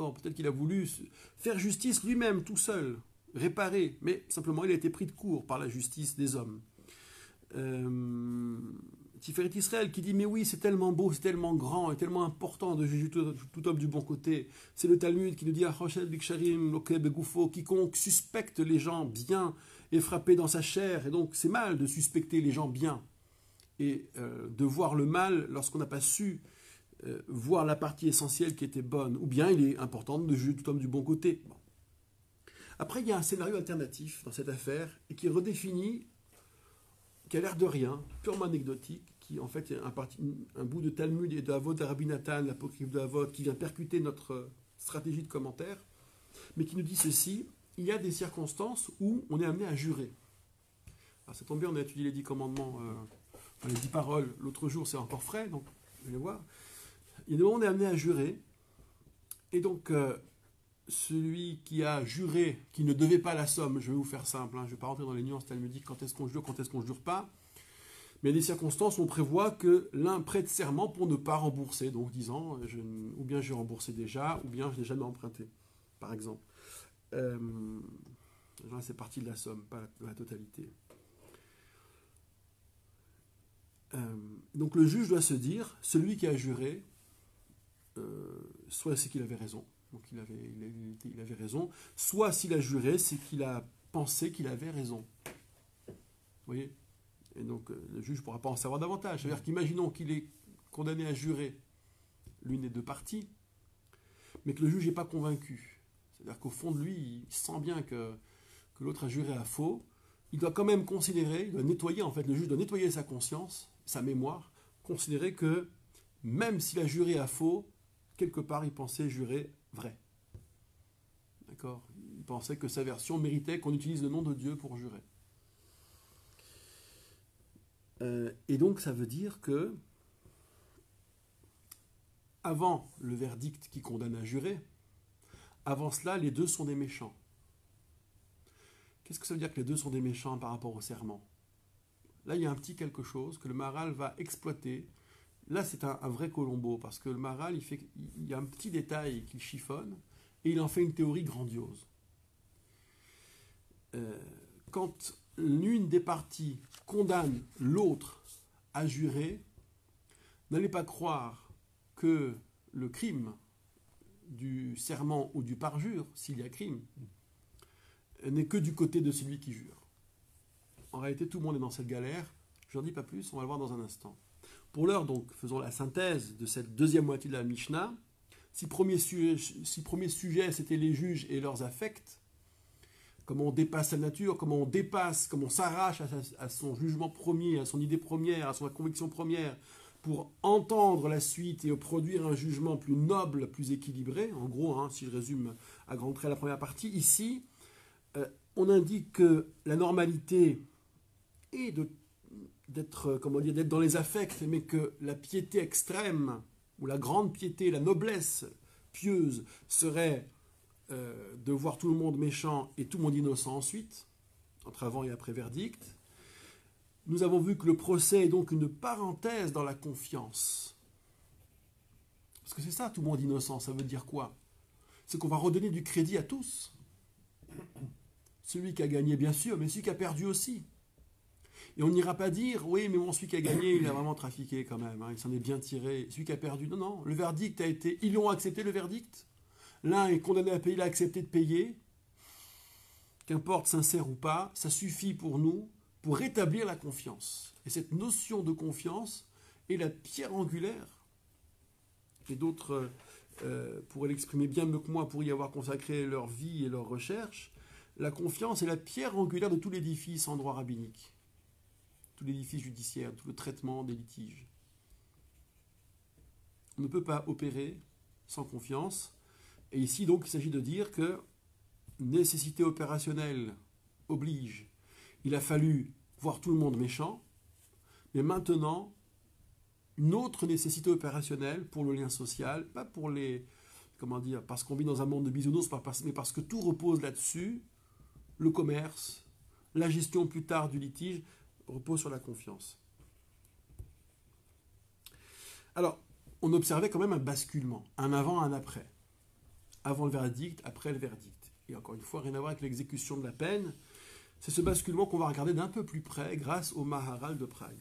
Peut-être qu'il a voulu faire justice lui-même, tout seul, réparer, mais simplement il a été pris de court par la justice des hommes. Euh, Tiferet Israël qui dit mais oui c'est tellement beau, c'est tellement grand et tellement important de juger tout, tout homme du bon côté. C'est le Talmud qui nous dit quiconque suspecte les gens bien est frappé dans sa chair, et donc c'est mal de suspecter les gens bien et euh, de voir le mal lorsqu'on n'a pas su euh, voir la partie essentielle qui était bonne, ou bien il est important de juger tout homme du bon côté. Bon. Après, il y a un scénario alternatif dans cette affaire et qui redéfinit, qui a l'air de rien, purement anecdotique, qui en fait est un, parti, un bout de Talmud et de Avot de Rabbi Nathan, l'apocryphe de Avot, qui vient percuter notre stratégie de commentaire, mais qui nous dit ceci: il y a des circonstances où on est amené à jurer. Alors ça tombe bien, on a étudié les dix commandements, euh, enfin, les dix paroles, l'autre jour c'est encore frais, donc je vais voir. Il y a des moments où on est amené à jurer, et donc euh, celui qui a juré, qui ne devait pas la somme, je vais vous faire simple, hein, je ne vais pas rentrer dans les nuances talmudiques, quand est-ce qu'on jure, quand est-ce qu'on ne jure pas, mais il y a des circonstances où on prévoit que l'un prête serment pour ne pas rembourser, donc disant, je, ou bien j'ai remboursé déjà, ou bien je n'ai jamais emprunté, par exemple. Euh, c'est partie de la somme, pas de la totalité. Euh, donc le juge doit se dire, celui qui a juré, euh, soit c'est qu'il avait raison, donc il avait, il avait, il avait raison, soit s'il a juré, c'est qu'il a pensé qu'il avait raison. Vous voyez ? Et donc euh, le juge ne pourra pas en savoir davantage. C'est-à-dire qu'imaginons qu'il est condamné à jurer l'une des deux parties, mais que le juge n'est pas convaincu. C'est-à-dire qu'au fond de lui, il sent bien que, que l'autre a juré à faux. Il doit quand même considérer, il doit nettoyer, en fait, le juge doit nettoyer sa conscience, sa mémoire, considérer que même s'il a juré à faux, quelque part il pensait jurer vrai. D'accord ? Il pensait que sa version méritait qu'on utilise le nom de Dieu pour jurer. Euh, et donc ça veut dire que avant le verdict qui condamne à jurer, avant cela, les deux sont des méchants. Qu'est-ce que ça veut dire que les deux sont des méchants par rapport au serment ? Là, il y a un petit quelque chose que le Maharal va exploiter. Là, c'est un, un vrai Colombo, parce que le Maharal, il, fait, il y a un petit détail qu'il chiffonne, et il en fait une théorie grandiose. Euh, quand l'une des parties condamne l'autre à jurer, n'allez pas croire que le crime du serment ou du parjure, s'il y a crime, n'est que du côté de celui qui jure. En réalité, tout le monde est dans cette galère. Je n'en dis pas plus, on va le voir dans un instant. Pour l'heure, donc, faisons la synthèse de cette deuxième moitié de la Mishnah. Si premier sujet, si premier sujet c'était les juges et leurs affects, comment on dépasse la nature, comment on dépasse, comment on s'arrache à, à son jugement premier, à son idée première, à son conviction première, pour entendre la suite et produire un jugement plus noble, plus équilibré. En gros, hein, si je résume à grands traits la première partie, ici, euh, on indique que la normalité est de, d'être, comment dire, d'être dans les affects, mais que la piété extrême, ou la grande piété, la noblesse pieuse, serait euh, de voir tout le monde méchant et tout le monde innocent ensuite, entre avant et après verdict. Nous avons vu que le procès est donc une parenthèse dans la confiance. Parce que c'est ça, tout le monde innocent, ça veut dire quoi? C'est qu'on va redonner du crédit à tous. Celui qui a gagné, bien sûr, mais celui qui a perdu aussi. Et on n'ira pas dire, oui, mais bon, celui qui a gagné, il a vraiment trafiqué quand même, hein, il s'en est bien tiré. Celui qui a perdu, non, non, le verdict a été... Ils ont accepté le verdict. L'un est condamné à payer, il a accepté de payer. Qu'importe, sincère ou pas, ça suffit pour nous, pour rétablir la confiance. Et cette notion de confiance est la pierre angulaire. Et d'autres euh, pourraient l'exprimer bien mieux que moi, pour y avoir consacré leur vie et leur recherche. La confiance est la pierre angulaire de tout l'édifice en droit rabbinique. Tout l'édifice judiciaire, tout le traitement des litiges. On ne peut pas opérer sans confiance. Et ici, donc, il s'agit de dire que nécessité opérationnelle oblige. Il a fallu voir tout le monde méchant, mais maintenant, une autre nécessité opérationnelle pour le lien social, pas pour les... Comment dire? Parce qu'on vit dans un monde de bisounours, mais parce que tout repose là-dessus. Le commerce, la gestion plus tard du litige, repose sur la confiance. Alors, on observait quand même un basculement, un avant, un après. Avant le verdict, après le verdict. Et encore une fois, rien à voir avec l'exécution de la peine. C'est ce basculement qu'on va regarder d'un peu plus près grâce au Maharal de Prague.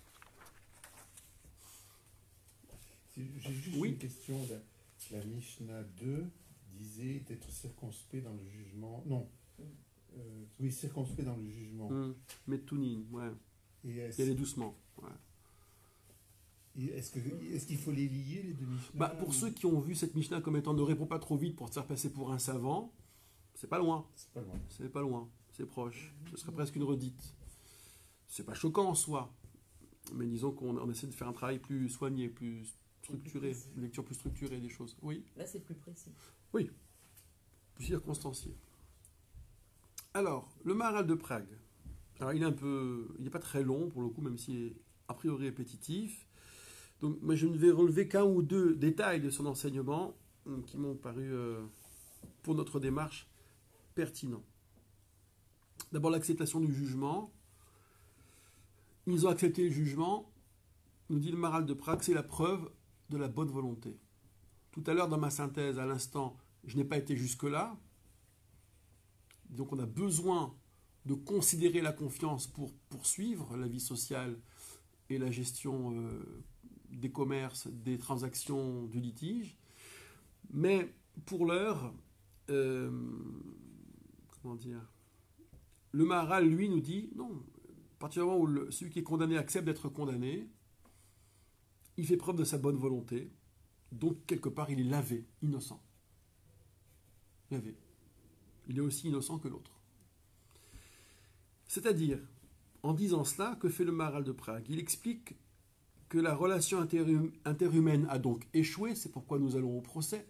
J'ai juste Oui. une question. La, la Mishnah deux disait d'être circonspect dans le jugement. Non. Euh, oui, circonspect dans le jugement. Hum, Metounin, ouais. Et Y est-ce, aller doucement. Ouais. et est-ce, que, est-ce qu'il faut les lier, les deux Mishnah? Bah, pour ou... ceux qui ont vu cette Mishnah comme étant ne réponds pas trop vite pour te faire passer pour un savant, c'est pas loin. C'est pas loin. C'est pas loin. C'est proche. Ce serait presque une redite. C'est pas choquant en soi. Mais disons qu'on on essaie de faire un travail plus soigné, plus structuré, une lecture plus structurée des choses. Oui. Là, c'est plus précis. Oui. Plus circonstancié. Alors, le Maharal de Prague. Alors, il est un peu... Il n'est pas très long, pour le coup, même s'il est a priori répétitif. Donc, moi, je ne vais relever qu'un ou deux détails de son enseignement qui m'ont paru, euh, pour notre démarche, pertinents. D'abord, l'acceptation du jugement. Ils ont accepté le jugement, nous dit le Maharal de Prague, c'est la preuve de la bonne volonté. Tout à l'heure, dans ma synthèse, à l'instant, je n'ai pas été jusque-là. Donc on a besoin de considérer la confiance pour poursuivre la vie sociale et la gestion euh, des commerces, des transactions, du litige. Mais pour l'heure, euh, comment dire, le Maharal, lui, nous dit, non, à partir du moment où le, celui qui est condamné accepte d'être condamné, il fait preuve de sa bonne volonté, donc quelque part il est lavé, innocent. Lavé. Il est aussi innocent que l'autre. C'est-à-dire, en disant cela, que fait le Maharal de Prague? Il explique que la relation interhum- interhumaine a donc échoué, c'est pourquoi nous allons au procès,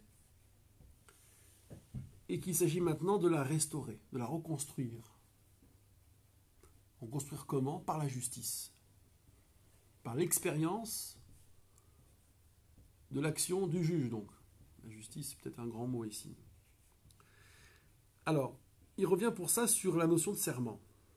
et qu'il s'agit maintenant de la restaurer, de la reconstruire. Reconstruire comment? Par la justice. Par l'expérience de l'action du juge, donc. La justice, c'est peut-être un grand mot ici. Alors, il revient pour ça sur la notion de serment.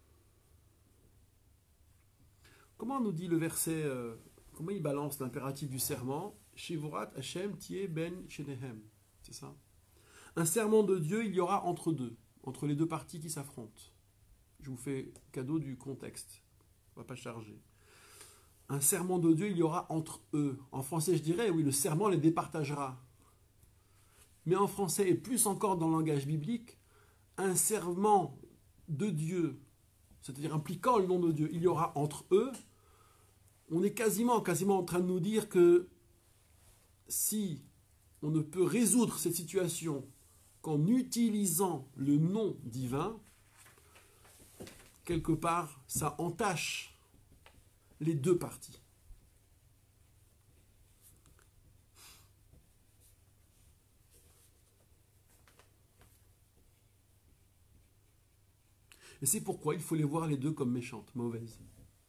Comment nous dit le verset, euh, comment il balance l'impératif du serment? Shivurat Hashem tie ben shenehem. C'est ça? Un serment de Dieu, il y aura entre deux, entre les deux parties qui s'affrontent. Je vous fais cadeau du contexte. On ne va pas charger. Un serment de Dieu, il y aura entre eux. En français, je dirais, oui, le serment les départagera. Mais en français, et plus encore dans le langage biblique, un serment de Dieu, c'est-à-dire impliquant le nom de Dieu, il y aura entre eux. On est quasiment, quasiment en train de nous dire que si on ne peut résoudre cette situation qu'en utilisant le nom divin, quelque part, ça entache les deux parties. Et c'est pourquoi il faut les voir les deux comme méchantes, mauvaises.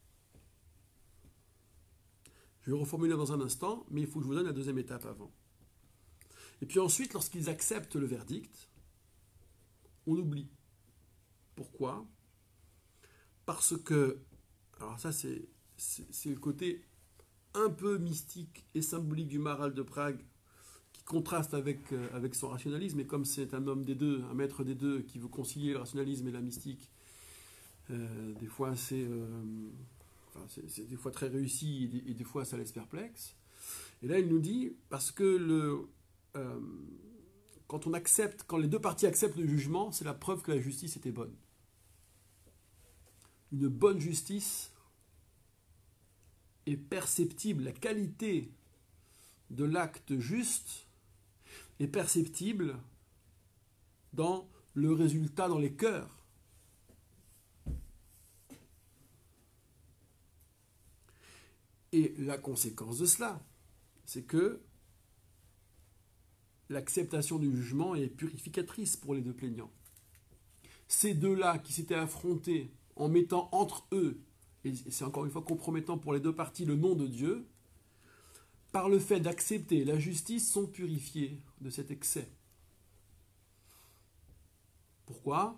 Je vais reformuler dans un instant, mais il faut que je vous donne la deuxième étape avant. Et puis ensuite, lorsqu'ils acceptent le verdict, on oublie. Pourquoi? Parce que, alors ça c'est, c'est, c'est le côté un peu mystique et symbolique du Maharal de Prague, contraste avec, euh, avec son rationalisme, et comme c'est un homme des deux, un maître des deux, qui veut concilier le rationalisme et la mystique, euh, des fois c'est, euh, enfin, c'est, c'est des fois très réussi, et des, et des fois ça laisse perplexe. Et là il nous dit, parce que le, euh, quand on accepte, quand les deux parties acceptent le jugement, c'est la preuve que la justice était bonne. Une bonne justice est perceptible, la qualité de l'acte juste est perceptible dans le résultat dans les cœurs. Et la conséquence de cela, c'est que l'acceptation du jugement est purificatrice pour les deux plaignants. Ces deux-là qui s'étaient affrontés en mettant entre eux, et c'est encore une fois compromettant pour les deux parties, le nom de Dieu, par le fait d'accepter la justice, sont purifiés de cet excès. Pourquoi ?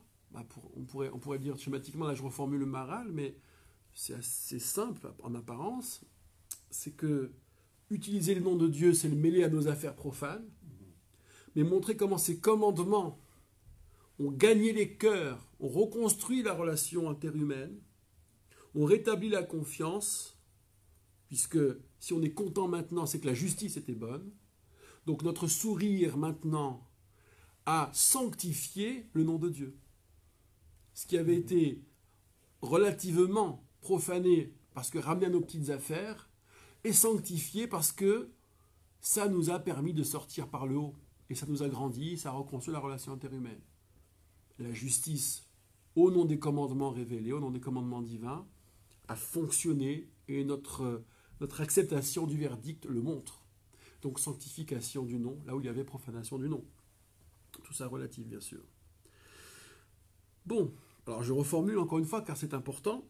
Bah pour, on, pourrait, on pourrait dire schématiquement, là je reformule le Maharal, mais c'est assez simple en apparence, c'est que utiliser le nom de Dieu, c'est le mêler à nos affaires profanes, mais montrer comment ces commandements ont gagné les cœurs, ont reconstruit la relation interhumaine, ont rétabli la confiance, puisque si on est content maintenant, c'est que la justice était bonne. Donc notre sourire maintenant a sanctifié le nom de Dieu. Ce qui avait été relativement profané parce que ramené à nos petites affaires, est sanctifié parce que ça nous a permis de sortir par le haut. Et ça nous a grandi, ça a reconstruit la relation interhumaine. La justice, au nom des commandements révélés, au nom des commandements divins, a fonctionné et notre, notre acceptation du verdict le montre. Donc sanctification du nom, là où il y avait profanation du nom. Tout ça relatif, bien sûr. Bon, alors je reformule encore une fois, car c'est important.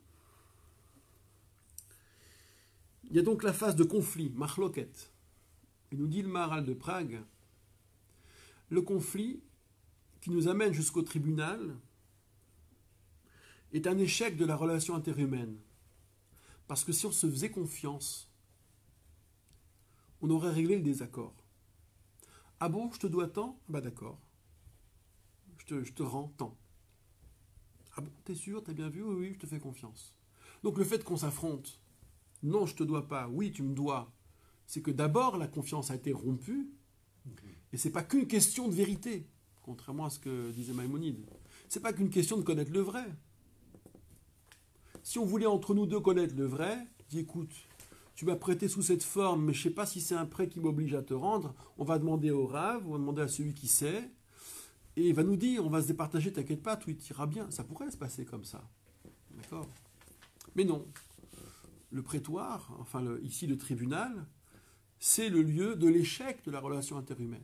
Il y a donc la phase de conflit, machloket. Il nous dit le Maharal de Prague, le conflit qui nous amène jusqu'au tribunal est un échec de la relation interhumaine. Parce que si on se faisait confiance, on aurait réglé le désaccord. Ah bon, je te dois tant ? Bah d'accord. Je te, je te rends tant. Ah bon, t'es sûr, t'as bien vu ? Oui, oui, je te fais confiance. Donc le fait qu'on s'affronte, non, je te dois pas, oui, tu me dois, c'est que d'abord la confiance a été rompue, et c'est pas qu'une question de vérité, contrairement à ce que disait Maïmonide. C'est pas qu'une question de connaître le vrai. Si on voulait entre nous deux connaître le vrai, dis écoute, tu m'as prêté sous cette forme, mais je sais pas si c'est un prêt qui m'oblige à te rendre, on va demander au Rav, on va demander à celui qui sait, et il va nous dire, on va se départager, t'inquiète pas, tout ira bien. Ça pourrait se passer comme ça. D'accord ? Mais non. Le prétoire, enfin le, ici le tribunal, c'est le lieu de l'échec de la relation interhumaine.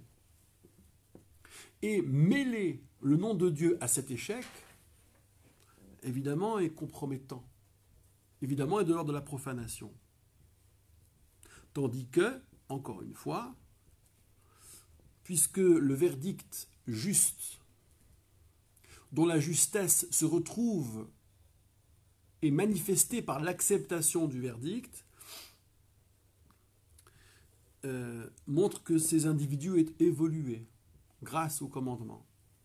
Et mêler le nom de Dieu à cet échec, évidemment, est compromettant. Évidemment, est de l'ordre de la profanation. Tandis que, encore une fois, puisque le verdict juste, dont la justesse se retrouve et manifestée par l'acceptation du verdict, euh, montre que ces individus ont évolué grâce au commandement.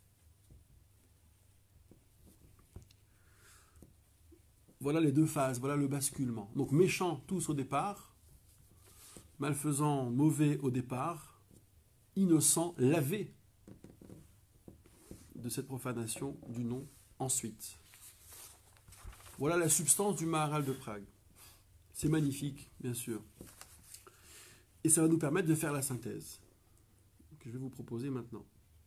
Voilà les deux phases, voilà le basculement. Donc méchants tous au départ, malfaisants, mauvais au départ, innocents, lavés de cette profanation du nom ensuite. Voilà la substance du Maharal de Prague. C'est magnifique, bien sûr. Et ça va nous permettre de faire la synthèse que je vais vous proposer maintenant.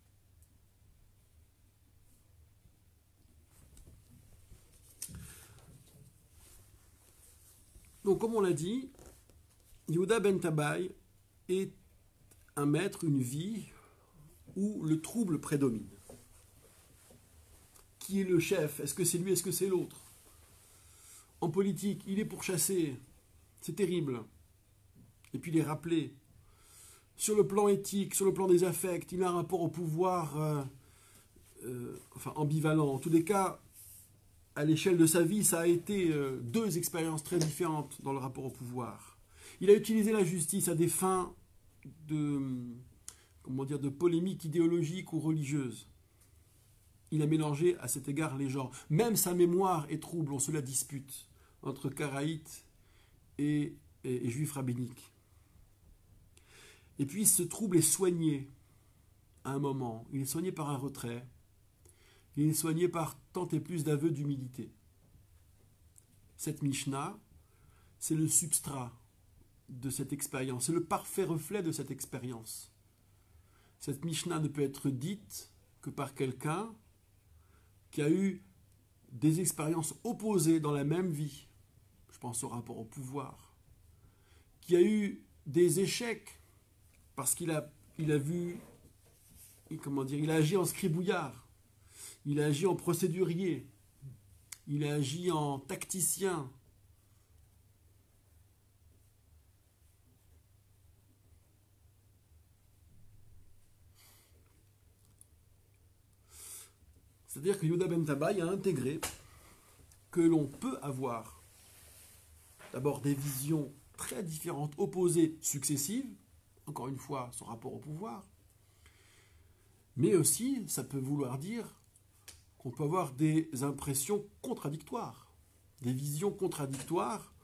Donc, comme on l'a dit, Yehuda ben Tabai est un maître, une vie où le trouble prédomine. Qui est le chef ? Est-ce que c'est lui ? Est-ce que c'est l'autre ? En politique, il est pourchassé. C'est terrible. Et puis il est rappelé. Sur le plan éthique, sur le plan des affects, il a un rapport au pouvoir euh, euh, enfin, ambivalent. En tous les cas, à l'échelle de sa vie, ça a été euh, deux expériences très différentes dans le rapport au pouvoir. Il a utilisé la justice à des fins de, comment dire, de polémique idéologique ou religieuse. Il a mélangé à cet égard les genres. Même sa mémoire est trouble, on se la dispute, entre karaïtes et, et, et juifs rabbiniques. Et puis ce trouble est soigné à un moment. Il est soigné par un retrait. Il est soigné par tant et plus d'aveux d'humilité. Cette Mishnah, c'est le substrat de cette expérience. C'est le parfait reflet de cette expérience. Cette Mishnah ne peut être dite que par quelqu'un qui a eu des expériences opposées dans la même vie. Je pense au rapport au pouvoir. Qui a eu des échecs parce qu'il a, il a vu, comment dire, il a agi en scribouillard, il a agi en procédurier, il a agi en tacticien. C'est-à-dire que Yehuda ben Tabai a intégré que l'on peut avoir d'abord des visions très différentes, opposées, successives, encore une fois, son rapport au pouvoir, mais aussi, ça peut vouloir dire qu'on peut avoir des impressions contradictoires, des visions contradictoires,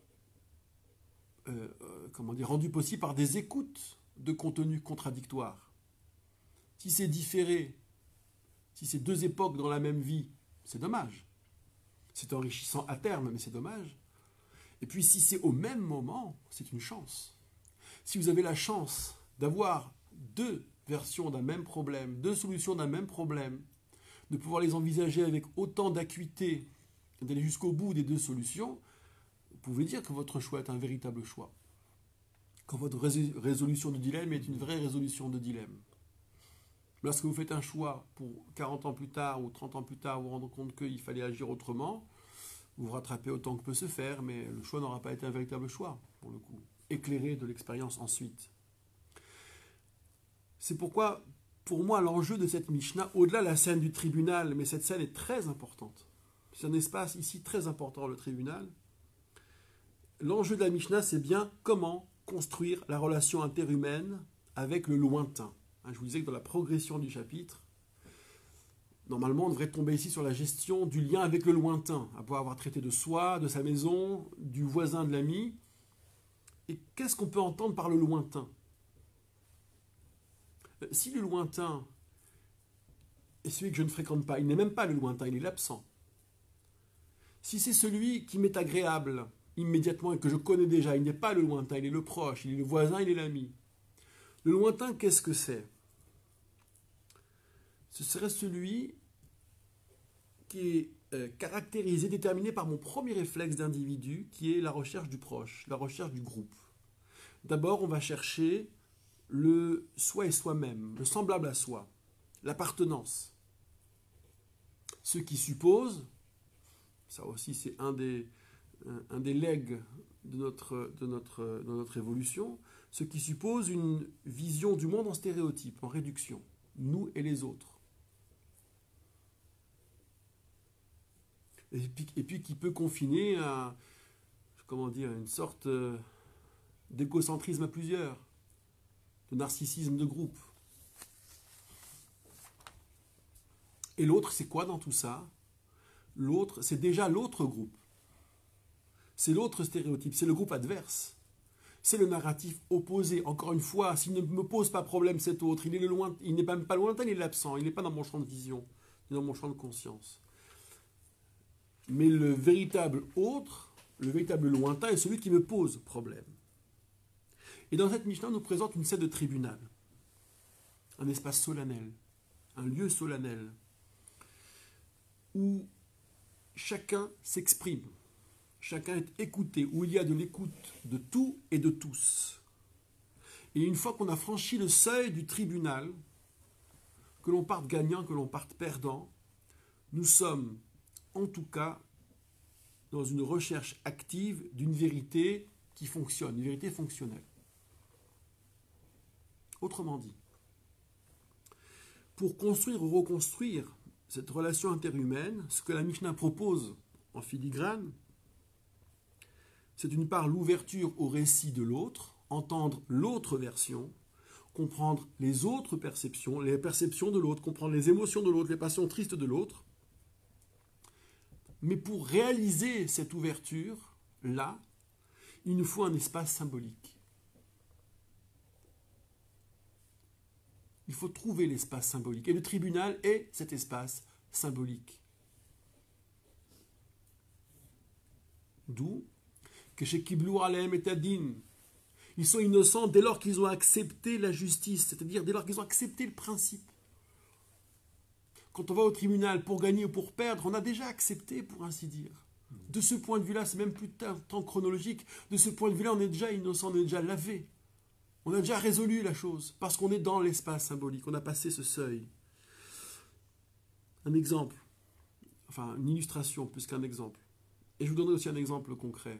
euh, euh, comment dire, rendues possibles par des écoutes de contenus contradictoires. Si c'est différé, si c'est deux époques dans la même vie, c'est dommage. C'est enrichissant à terme, mais c'est dommage. Et puis si c'est au même moment, c'est une chance. Si vous avez la chance d'avoir deux versions d'un même problème, deux solutions d'un même problème, de pouvoir les envisager avec autant d'acuité, d'aller jusqu'au bout des deux solutions, vous pouvez dire que votre choix est un véritable choix. Que votre résolution de dilemme est une vraie résolution de dilemme. Lorsque vous faites un choix pour quarante ans plus tard ou trente ans plus tard, vous vous rendez compte qu'il fallait agir autrement, vous vous rattrapez autant que peut se faire, mais le choix n'aura pas été un véritable choix, pour le coup. Éclairé de l'expérience ensuite. C'est pourquoi, pour moi, l'enjeu de cette Mishnah, au-delà de la scène du tribunal, mais cette scène est très importante. C'est un espace ici très important, le tribunal. L'enjeu de la Mishnah, c'est bien comment construire la relation interhumaine avec le lointain. Je vous disais que dans la progression du chapitre, normalement, on devrait tomber ici sur la gestion du lien avec le lointain, après avoir traité de soi, de sa maison, du voisin, de l'ami. Et qu'est-ce qu'on peut entendre par le lointain? Si le lointain est celui que je ne fréquente pas, il n'est même pas le lointain, il est l'absent. Si c'est celui qui m'est agréable immédiatement et que je connais déjà, il n'est pas le lointain, il est le proche, il est le voisin, il est l'ami. Le lointain, qu'est-ce que c'est? Ce serait celui qui est euh, caractérisé, déterminé par mon premier réflexe d'individu, qui est la recherche du proche, la recherche du groupe. D'abord, on va chercher le soi et soi-même, le semblable à soi, l'appartenance. Ce qui suppose, ça aussi c'est un des, un des legs de notre, de, notre, de notre évolution, ce qui suppose une vision du monde en stéréotype, en réduction, nous et les autres. Et puis, et puis qui peut confiner à, comment dire, une sorte d'égocentrisme à plusieurs, de narcissisme de groupe. Et l'autre, c'est quoi dans tout ça? L'autre, c'est déjà l'autre groupe. C'est l'autre stéréotype, c'est le groupe adverse. C'est le narratif opposé. Encore une fois, s'il ne me pose pas problème cet autre, il est le loin, il n'est même pas lointain, il est l'absent, il n'est pas dans mon champ de vision, il est dans mon champ de conscience. Mais le véritable autre, le véritable lointain est celui qui me pose problème. Et dans cette Mishnah, on nous présente une scène de tribunal, un espace solennel, un lieu solennel, où chacun s'exprime, chacun est écouté, où il y a de l'écoute de tout et de tous. Et une fois qu'on a franchi le seuil du tribunal, que l'on parte gagnant, que l'on parte perdant, nous sommes en tout cas dans une recherche active d'une vérité qui fonctionne, une vérité fonctionnelle. Autrement dit, pour construire ou reconstruire cette relation interhumaine, ce que la Mishnah propose en filigrane, c'est d'une part l'ouverture au récit de l'autre, entendre l'autre version, comprendre les autres perceptions, les perceptions de l'autre, comprendre les émotions de l'autre, les passions tristes de l'autre. Mais pour réaliser cette ouverture-là, il nous faut un espace symbolique. Il faut trouver l'espace symbolique. Et le tribunal est cet espace symbolique. D'où que chez Kiblou Alem et Tadin, ils sont innocents dès lors qu'ils ont accepté la justice, c'est-à-dire dès lors qu'ils ont accepté le principe. Quand on va au tribunal pour gagner ou pour perdre, on a déjà accepté, pour ainsi dire. De ce point de vue-là, c'est même plus un temps chronologique. De ce point de vue-là, on est déjà innocent, on est déjà lavé. On a déjà résolu la chose, parce qu'on est dans l'espace symbolique, on a passé ce seuil. Un exemple, enfin une illustration plus qu'un exemple. Et je vous donnerai aussi un exemple concret.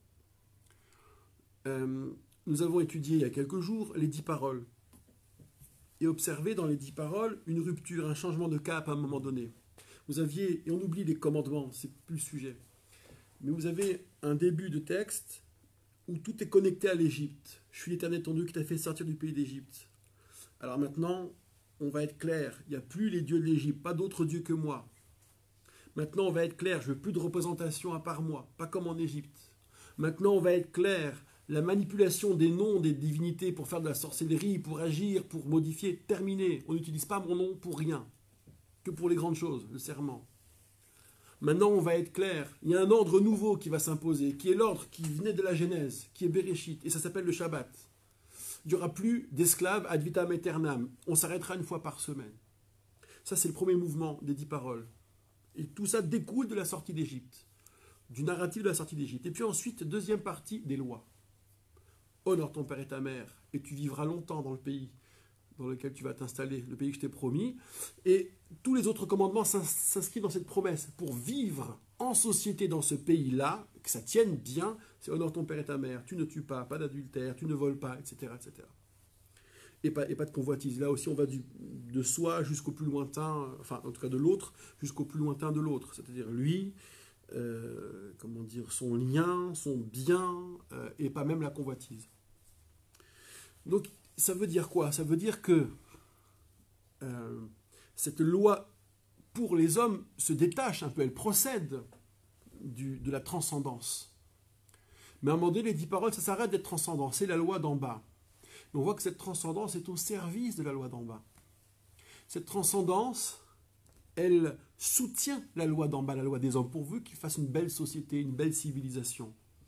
Euh, nous avons étudié il y a quelques jours les dix paroles et observé dans les dix paroles une rupture, un changement de cap à un moment donné. Vous aviez, et on oublie les commandements, c'est plus le sujet, mais vous avez un début de texte où tout est connecté à l'Égypte. Je suis l'Éternel ton Dieu qui t'a fait sortir du pays d'Égypte. Alors maintenant, on va être clair, il n'y a plus les dieux de l'Égypte, pas d'autres dieux que moi. Maintenant, on va être clair, je veux plus de représentation à part moi, pas comme en Égypte. Maintenant, on va être clair, la manipulation des noms des divinités pour faire de la sorcellerie, pour agir, pour modifier, terminé. On n'utilise pas mon nom pour rien, que pour les grandes choses, le serment. Maintenant, on va être clair, il y a un ordre nouveau qui va s'imposer, qui est l'ordre qui venait de la Genèse, qui est Bereshit, et ça s'appelle le Shabbat. Il n'y aura plus d'esclaves ad vitam aeternam. On s'arrêtera une fois par semaine. Ça, c'est le premier mouvement des dix paroles. Et tout ça découle de la sortie d'Égypte, du narratif de la sortie d'Égypte. Et puis ensuite, deuxième partie, des lois. Honore ton père et ta mère, et tu vivras longtemps dans le pays dans lequel tu vas t'installer, le pays que je t'ai promis. Et tous les autres commandements s'inscrivent dans cette promesse. Pour vivre en société dans ce pays-là, que ça tienne bien, c'est honore ton père et ta mère, tu ne tues pas, pas d'adultère, tu ne voles pas, et cetera et cetera. Et pas, et pas de convoitise. Là aussi, on va du, de soi jusqu'au plus lointain, enfin, en tout cas de l'autre, jusqu'au plus lointain de l'autre. C'est-à-dire lui, euh, comment dire, son lien, son bien, euh, et pas même la convoitise. Donc, ça veut dire quoi? Ça veut dire que euh, cette loi pour les hommes se détache un peu, elle procède du, de la transcendance. Mais à un moment donné, les dix paroles, ça s'arrête d'être transcendant, c'est la loi d'en bas. Mais on voit que cette transcendance est au service de la loi d'en bas. Cette transcendance, elle soutient la loi d'en bas, la loi des hommes, pourvu qu'ils fassent une belle société, une belle civilisation.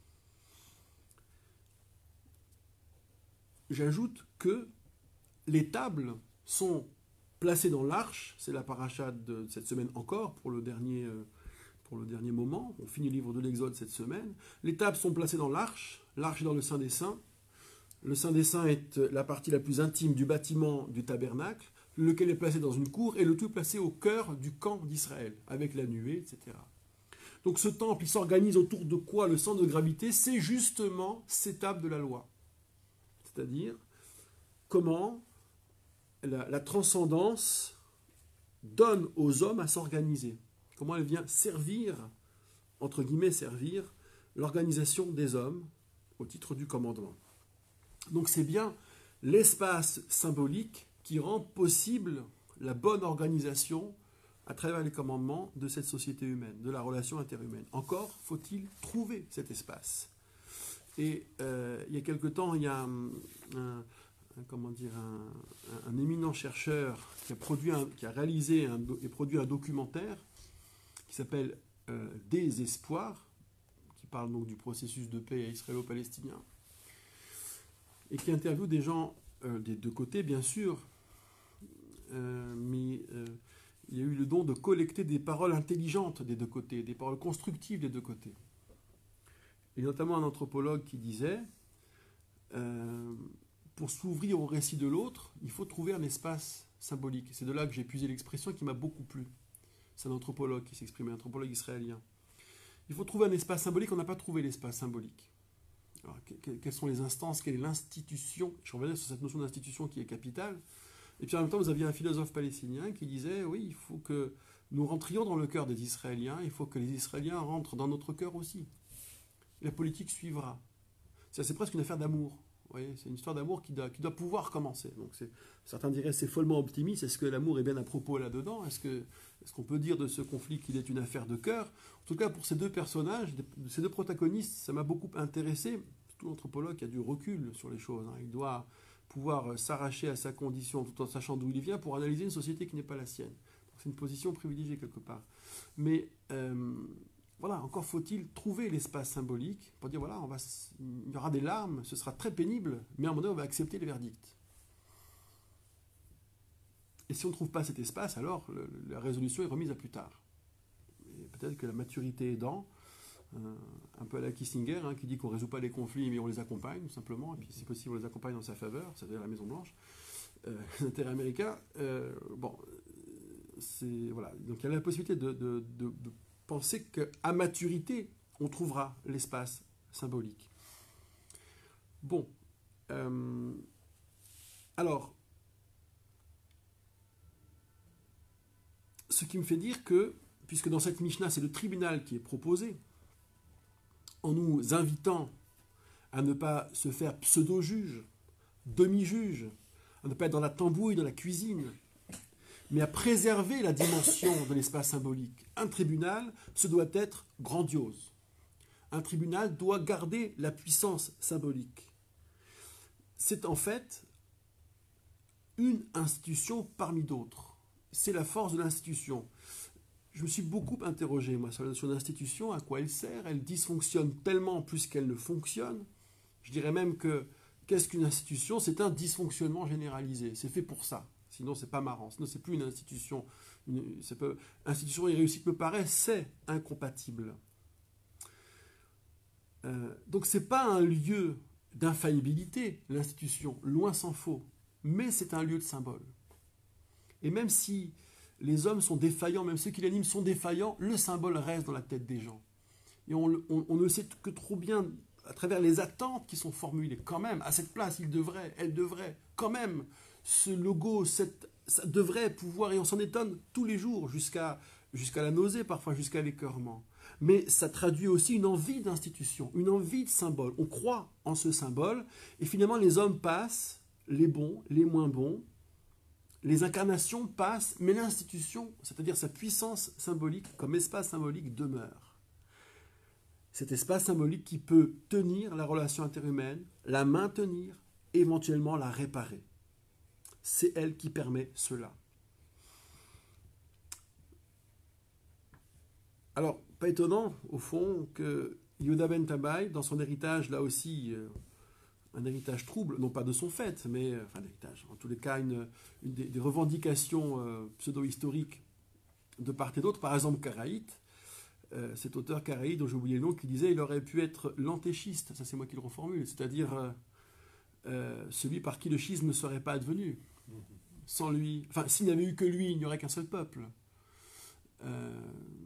J'ajoute que les tables sont placées dans l'arche, c'est la paracha de cette semaine encore, pour le dernier, pour le dernier moment, on finit le livre de l'Exode cette semaine. Les tables sont placées dans l'arche, l'arche est dans le Saint des Saints. Le Saint des Saints est la partie la plus intime du bâtiment du tabernacle, lequel est placé dans une cour, et le tout est placé au cœur du camp d'Israël, avec la nuée, et cetera. Donc ce temple, il s'organise autour de quoi? Le centre de gravité, c'est justement ces tables de la loi. C'est-à-dire comment la, la transcendance donne aux hommes à s'organiser. Comment elle vient servir, entre guillemets servir, l'organisation des hommes au titre du commandement. Donc c'est bien l'espace symbolique qui rend possible la bonne organisation à travers les commandements de cette société humaine, de la relation interhumaine. Encore faut-il trouver cet espace. Et euh, il y a quelque temps, il y a un, un, un, comment dire, un, un éminent chercheur qui a, produit un, qui a réalisé un, et produit un documentaire qui s'appelle euh, Désespoir, qui parle donc du processus de paix israélo-palestinien, et qui interviewe des gens euh, des deux côtés, bien sûr, euh, mais euh, il y a eu le don de collecter des paroles intelligentes des deux côtés, des paroles constructives des deux côtés. Et notamment un anthropologue qui disait euh, pour s'ouvrir au récit de l'autre, il faut trouver un espace symbolique. C'est de là que j'ai puisé l'expression qui m'a beaucoup plu. C'est un anthropologue qui s'exprimait, un anthropologue israélien. Il faut trouver un espace symbolique, on n'a pas trouvé l'espace symbolique. Alors, que, quelles sont les instances, quelle est l'institution? Je reviens sur cette notion d'institution qui est capitale. Et puis en même temps, vous aviez un philosophe palestinien qui disait, oui, il faut que nous rentrions dans le cœur des Israéliens, il faut que les Israéliens rentrent dans notre cœur aussi. La politique suivra. C'est presque une affaire d'amour, Vous voyez, c'est une histoire d'amour qui doit, qui doit pouvoir commencer. Donc c'est, certains diraient c'est follement optimiste. Est-ce que l'amour est bien à propos là-dedans? Est-ce que, est-ce qu'on peut dire de ce conflit qu'il est une affaire de cœur? En tout cas, pour ces deux personnages, ces deux protagonistes, ça m'a beaucoup intéressé. Tout l'anthropologue qui a du recul sur les choses. Hein. Il doit pouvoir s'arracher à sa condition tout en sachant d'où il vient pour analyser une société qui n'est pas la sienne. Donc c'est une position privilégiée quelque part. Mais euh, voilà, encore faut-il trouver l'espace symbolique pour dire voilà, on va, il y aura des larmes, ce sera très pénible, mais à un moment donné, on va accepter le verdict. Et si on ne trouve pas cet espace, alors le, la résolution est remise à plus tard. Et peut-être que la maturité aidant, euh, un peu à la Kissinger, hein, qui dit qu'on ne résout pas les conflits, mais on les accompagne, tout simplement, et puis si possible, on les accompagne dans sa faveur, c'est-à-dire la Maison-Blanche, euh, les intérêts américains. Euh, bon, c'est, voilà. Donc il y a la possibilité de, de, de, de penser qu'à maturité, on trouvera l'espace symbolique. Bon. Euh, alors, ce qui me fait dire que, puisque dans cette Mishnah, c'est le tribunal qui est proposé, en nous invitant à ne pas se faire pseudo-juge, demi-juge, à ne pas être dans la tambouille, dans la cuisine, mais à préserver la dimension de l'espace symbolique. Un tribunal, ce doit être grandiose. Un tribunal doit garder la puissance symbolique. C'est en fait une institution parmi d'autres. C'est la force de l'institution. Je me suis beaucoup interrogé, moi, sur la notion d'institution, à quoi elle sert. Elle dysfonctionne tellement plus qu'elle ne fonctionne. Je dirais même que, qu'est-ce qu'une institution? C'est un dysfonctionnement généralisé. C'est fait pour ça. Sinon, c'est pas marrant. Sinon, c'est plus une institution. Une, c'est pas, institution irréussie me paraît, c'est incompatible. Euh, donc, c'est pas un lieu d'infaillibilité, l'institution, loin s'en faut. Mais c'est un lieu de symbole. Et même si les hommes sont défaillants, même ceux qui l'animent sont défaillants, le symbole reste dans la tête des gens. Et on, on, on ne le sait que trop bien à travers les attentes qui sont formulées. Quand même, à cette place, il devrait, elle devrait, quand même, ce logo, cette, ça devrait pouvoir, et on s'en étonne tous les jours, jusqu'à jusqu'à la nausée, parfois jusqu'à l'écœurement. Mais ça traduit aussi une envie d'institution, une envie de symbole. On croit en ce symbole, et finalement les hommes passent, les bons, les moins bons, les incarnations passent, mais l'institution, c'est-à-dire sa puissance symbolique, comme espace symbolique, demeure. Cet espace symbolique qui peut tenir la relation interhumaine, la maintenir, éventuellement la réparer. C'est elle qui permet cela. Alors, pas étonnant, au fond, que Yehuda ben Tabai, dans son héritage, là aussi, euh, un héritage trouble, non pas de son fait, mais, euh, enfin, l'héritage, en tous les cas, une, une des, des revendications euh, pseudo-historiques de part et d'autre, par exemple, Karaïte, euh, cet auteur Karaïte, dont j'ai oublié le nom, qui disait il aurait pu être l'antéchiste, ça c'est moi qui le reformule, c'est-à-dire euh, euh, celui par qui le schisme ne serait pas advenu. Sans lui, enfin, s'il n'y avait eu que lui, il n'y aurait qu'un seul peuple. Euh,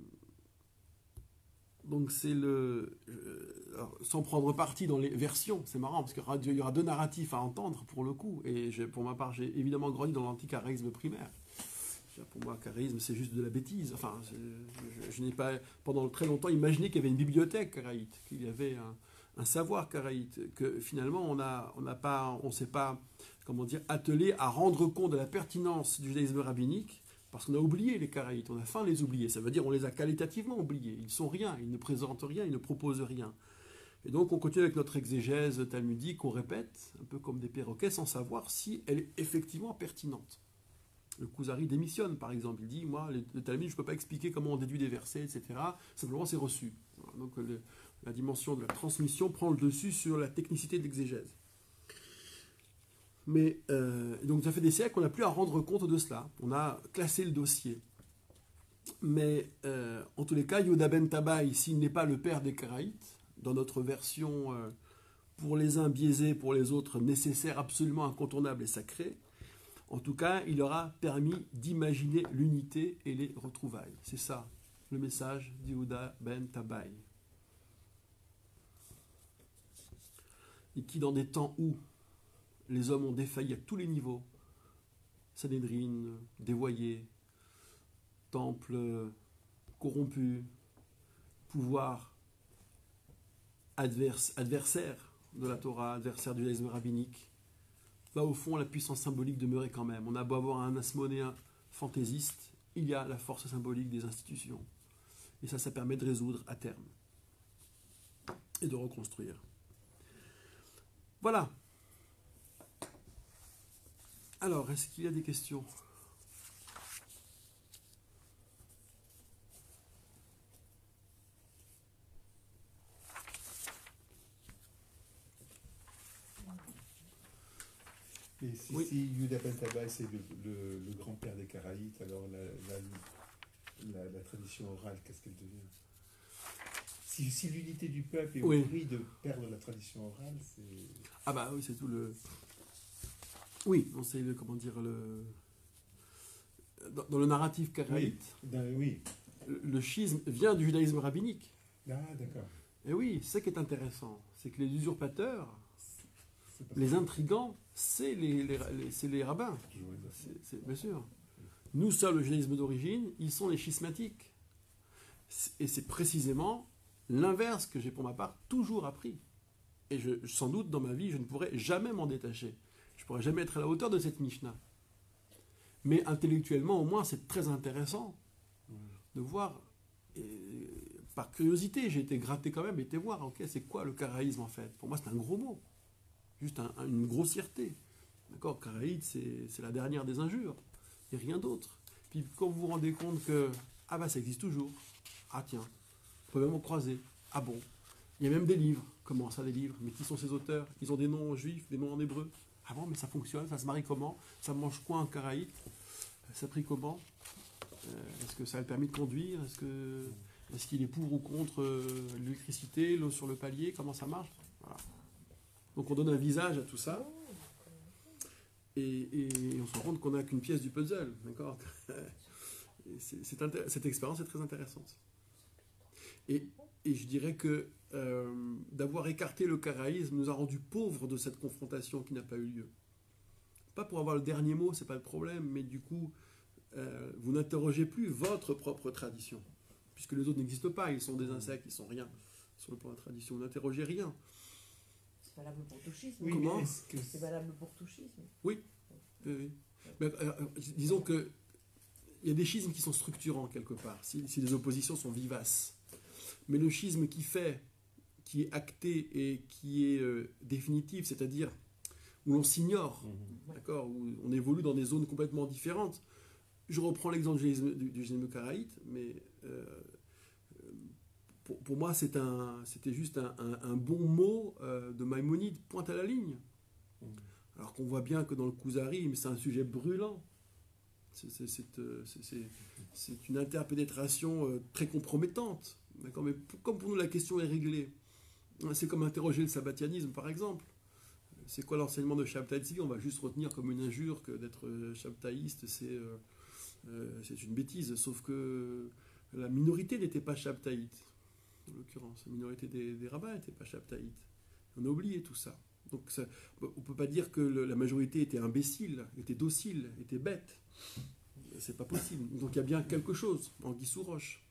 donc c'est le... Euh, alors, sans prendre parti dans les versions, c'est marrant, parce qu'il y aura, il y aura deux narratifs à entendre, pour le coup, et je, pour ma part, j'ai évidemment grandi dans l'anti-charisme primaire. Pour moi, charisme, c'est juste de la bêtise. Enfin, je, je n'ai pas, pendant très longtemps, imaginé qu'il y avait une bibliothèque karaïte, qu'il y avait un, un savoir karaïte, que finalement, on a, on n'a pas, on s'est pas, comment dire, attelé à rendre compte de la pertinence du judaïsme rabbinique, parce qu'on a oublié les karaïtes, on a faim de les oublier. Ça veut dire on les a qualitativement oubliés. Ils sont rien, ils ne présentent rien, ils ne proposent rien. Et donc, on continue avec notre exégèse talmudique, on répète, un peu comme des perroquets, sans savoir si elle est effectivement pertinente. Le Kuzari démissionne, par exemple. Il dit, moi, le Talmud, je ne peux pas expliquer comment on déduit des versets, et cetera. Simplement, c'est reçu. Donc, le, la dimension de la transmission prend le dessus sur la technicité de l'exégèse. Mais, euh, donc, ça fait des siècles qu'on n'a plus à rendre compte de cela. On a classé le dossier. Mais, euh, en tous les cas, Yehuda ben Tabai, s'il n'est pas le père des Karaïtes, dans notre version, euh, pour les uns biaisée, pour les autres nécessaire, absolument incontournable et sacré, en tout cas, il leur a permis d'imaginer l'unité et les retrouvailles. C'est ça, le message d'Yehuda ben Tabai. Et qui, dans des temps où les hommes ont défailli à tous les niveaux, Sanhédrin, dévoyé, temple corrompu, pouvoir adverse, adversaire de la Torah, adversaire du judaïsme rabbinique. Là, au fond, la puissance symbolique demeurait quand même. On a beau avoir un asmonéen fantaisiste, il y a la force symbolique des institutions. Et ça, ça permet de résoudre à terme et de reconstruire. Voilà. Alors, est-ce qu'il y a des questions ? Et si, Oui. si Yuda ben Tabai, c'est le, le, le grand-père des Karaïtes, alors la, la, la, la tradition orale, qu'est-ce qu'elle devient? Si, si l'unité du peuple est Oui. au prix de perdre la tradition orale, c'est... Ah bah oui, c'est tout le... Oui, on sait le, comment dire, le... Dans, dans le narratif karaïte, Ben, oui. le, le schisme vient du judaïsme rabbinique. Ah, d'accord. Et oui, c'est ça qui est intéressant, c'est que les usurpateurs, C'est pas les ça. intrigants, c'est les, les, les- c'est les rabbins. Je vois ça. C'est, c'est- bien sûr. Nous sommes le judaïsme d'origine, ils sont les schismatiques. C'est- Et c'est précisément l'inverse que j'ai pour ma part toujours appris. Et je, sans doute dans ma vie, je ne pourrai jamais m'en détacher. Je ne pourrai jamais être à la hauteur de cette Mishnah. Mais intellectuellement, au moins, c'est très intéressant Ouais. de voir. Et par curiosité, j'ai été gratté quand même, été voir, ok, c'est quoi le karaïsme en fait? Pour moi, c'est un gros mot. Juste un- un- une grossièreté. D'accord, karaïte, c'est c'est la dernière des injures. Et rien d'autre. Puis quand vous vous rendez compte que, ah bah ça existe toujours. Ah tiens, on peut même en croiser. Ah bon. Il y a même des livres. Comment ça, des livres? Mais qui sont ces auteurs? Ils ont des noms juifs, des noms en hébreu. Ah bon, mais ça fonctionne, ça se marie comment? Ça mange quoi un karaïte? Ça prie comment? Euh, Est-ce que ça a le permis de conduire? Est-ce que est-ce qu'il est pour ou contre euh, l'électricité, l'eau sur le palier? Comment ça marche? Voilà. Donc on donne un visage à tout ça. Et, et on se rend compte qu'on n'a qu'une pièce du puzzle, d'accord? Et c'est- c'est intér- Cette expérience est très intéressante. Et, et je dirais que euh, d'avoir écarté le karaïsme nous a rendu pauvres de cette confrontation qui n'a pas eu lieu. Pas pour avoir le dernier mot, c'est pas le problème, mais du coup, euh, vous n'interrogez plus votre propre tradition, puisque les autres n'existent pas, ils sont des insectes, ils sont rien sur le plan de la tradition. Vous n'interrogez rien. C'est valable pour tout schisme. Oui, Comment mais est-ce que C'est valable pour tout schisme. Oui, oui. Mais, euh, euh, disons que il y a des schismes qui sont structurants quelque part, si, si les oppositions sont vivaces. Mais le schisme qui fait, qui est acté et qui est euh, définitif, c'est-à-dire où l'on s'ignore, Mhm. d'accord, où on évolue dans des zones complètement différentes. Je reprends l'exemple du judaïsme- du, du judaïsme karaïte, mais euh, pour, pour moi c'est un, c'était juste un, un- un bon mot euh, de Maïmonide, pointe à la ligne. Mhm. Alors qu'on voit bien que dans le Kouzarim, c'est un sujet brûlant. C'est, c'est- c'est, euh, c'est- c'est- c'est une interpénétration euh, très compromettante. D'accord, mais pour- comme pour nous la question est réglée, c'est comme interroger le sabbatianisme par exemple. C'est quoi l'enseignement de Shabtai? On va juste retenir comme une injure que d'être euh, shabtaïste, c'est, euh, euh, c'est une bêtise. Sauf que la minorité n'était pas shabtaïte, en l'occurrence. La minorité des, des rabbins n'était pas shabtaïte. On a oublié tout ça. Donc ça, on ne peut pas dire que le- la majorité était imbécile, était docile, était bête. C'est pas possible. Donc il y a bien quelque chose, anguille sous roche.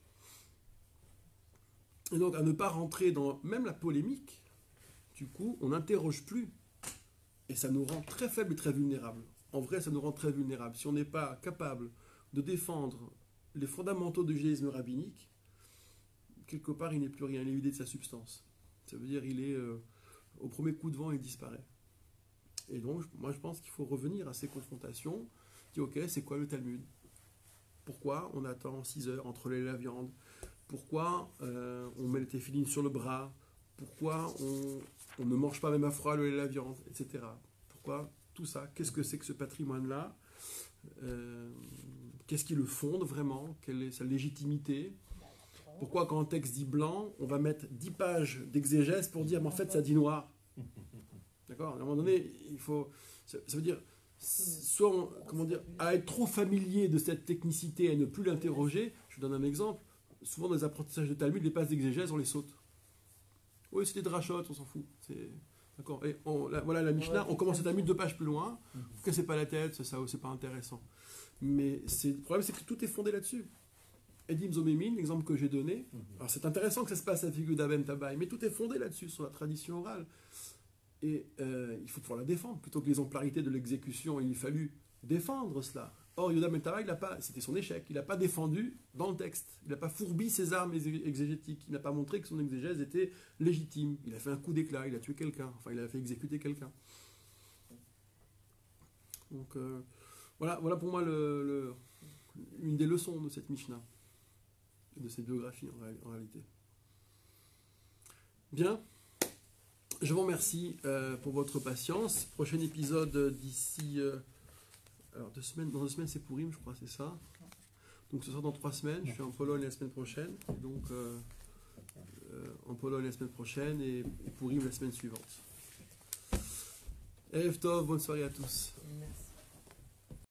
Et donc à ne pas rentrer dans même la polémique, du coup, on n'interroge plus. Et ça nous rend très faibles et très vulnérables. En vrai, ça nous rend très vulnérables. Si on n'est pas capable de défendre les fondamentaux du judaïsme rabbinique, quelque part, il n'est plus rien. Il est vidé de sa substance. Ça veut dire il est euh, au premier coup de vent, il disparaît. Et donc, moi, je pense qu'il faut revenir à ces confrontations. Dire, ok, c'est quoi le Talmud? Pourquoi on attend six heures entre le lait et la viande? Pourquoi euh, on met les téphilines sur le bras? Pourquoi on, on ne mange pas même à froid le lait et la viande, et cetera. Pourquoi tout ça? Qu'est-ce que c'est que ce patrimoine-là? Euh, Qu'est-ce qui le fonde vraiment? Quelle est sa légitimité? Pourquoi quand un texte dit blanc, on va mettre dix pages d'exégèse pour dire mais en fait ça dit noir? D'accord? À un moment donné, il faut... Ça, ça veut dire, soit, on- comment dire, à être trop familier de cette technicité et ne plus l'interroger. Je vous donne un exemple. Souvent dans les apprentissages de Talmud, les passes d'exégèse, on les saute. Oui, c'était de rachot, on s'en fout. C'est... D'accord. Et on- la- voilà la Mishnah, on commence le Talmud deux pages plus loin. Ne vous cassez pas la tête, c'est ça, c'est pas intéressant. Mais c'est, le problème, c'est que tout est fondé là-dessus. Edim Zomémine, l'exemple que j'ai donné, alors c'est intéressant que ça se passe à Figou d'Aben Tabaï, mais tout est fondé là-dessus, sur la tradition orale. Et euh, il faut pouvoir la défendre. Plutôt que l'exemplarité de l'exécution, il fallut défendre cela. Or, Yehuda ben Tara, il n'a pas, c'était son échec, il n'a pas défendu dans le texte. Il n'a pas fourbi ses armes exégétiques. Il n'a pas montré que son exégèse était légitime. Il a fait un coup d'éclat, il a tué quelqu'un. Enfin, il a fait exécuter quelqu'un. Donc, euh, voilà, voilà pour moi le, le, une des leçons de cette Mishnah, de cette biographie en, réa- en réalité. Bien. Je vous remercie euh, pour votre patience. Prochain épisode euh, d'ici... euh, alors, deux semaines, dans deux semaines, c'est Pourim, je crois, c'est ça. Donc, ce sera dans trois semaines. Je suis en Pologne la semaine prochaine. Donc, euh, euh, en Pologne la semaine prochaine et, et Pourim la semaine suivante. Erev Tov, bonne soirée à tous. Merci.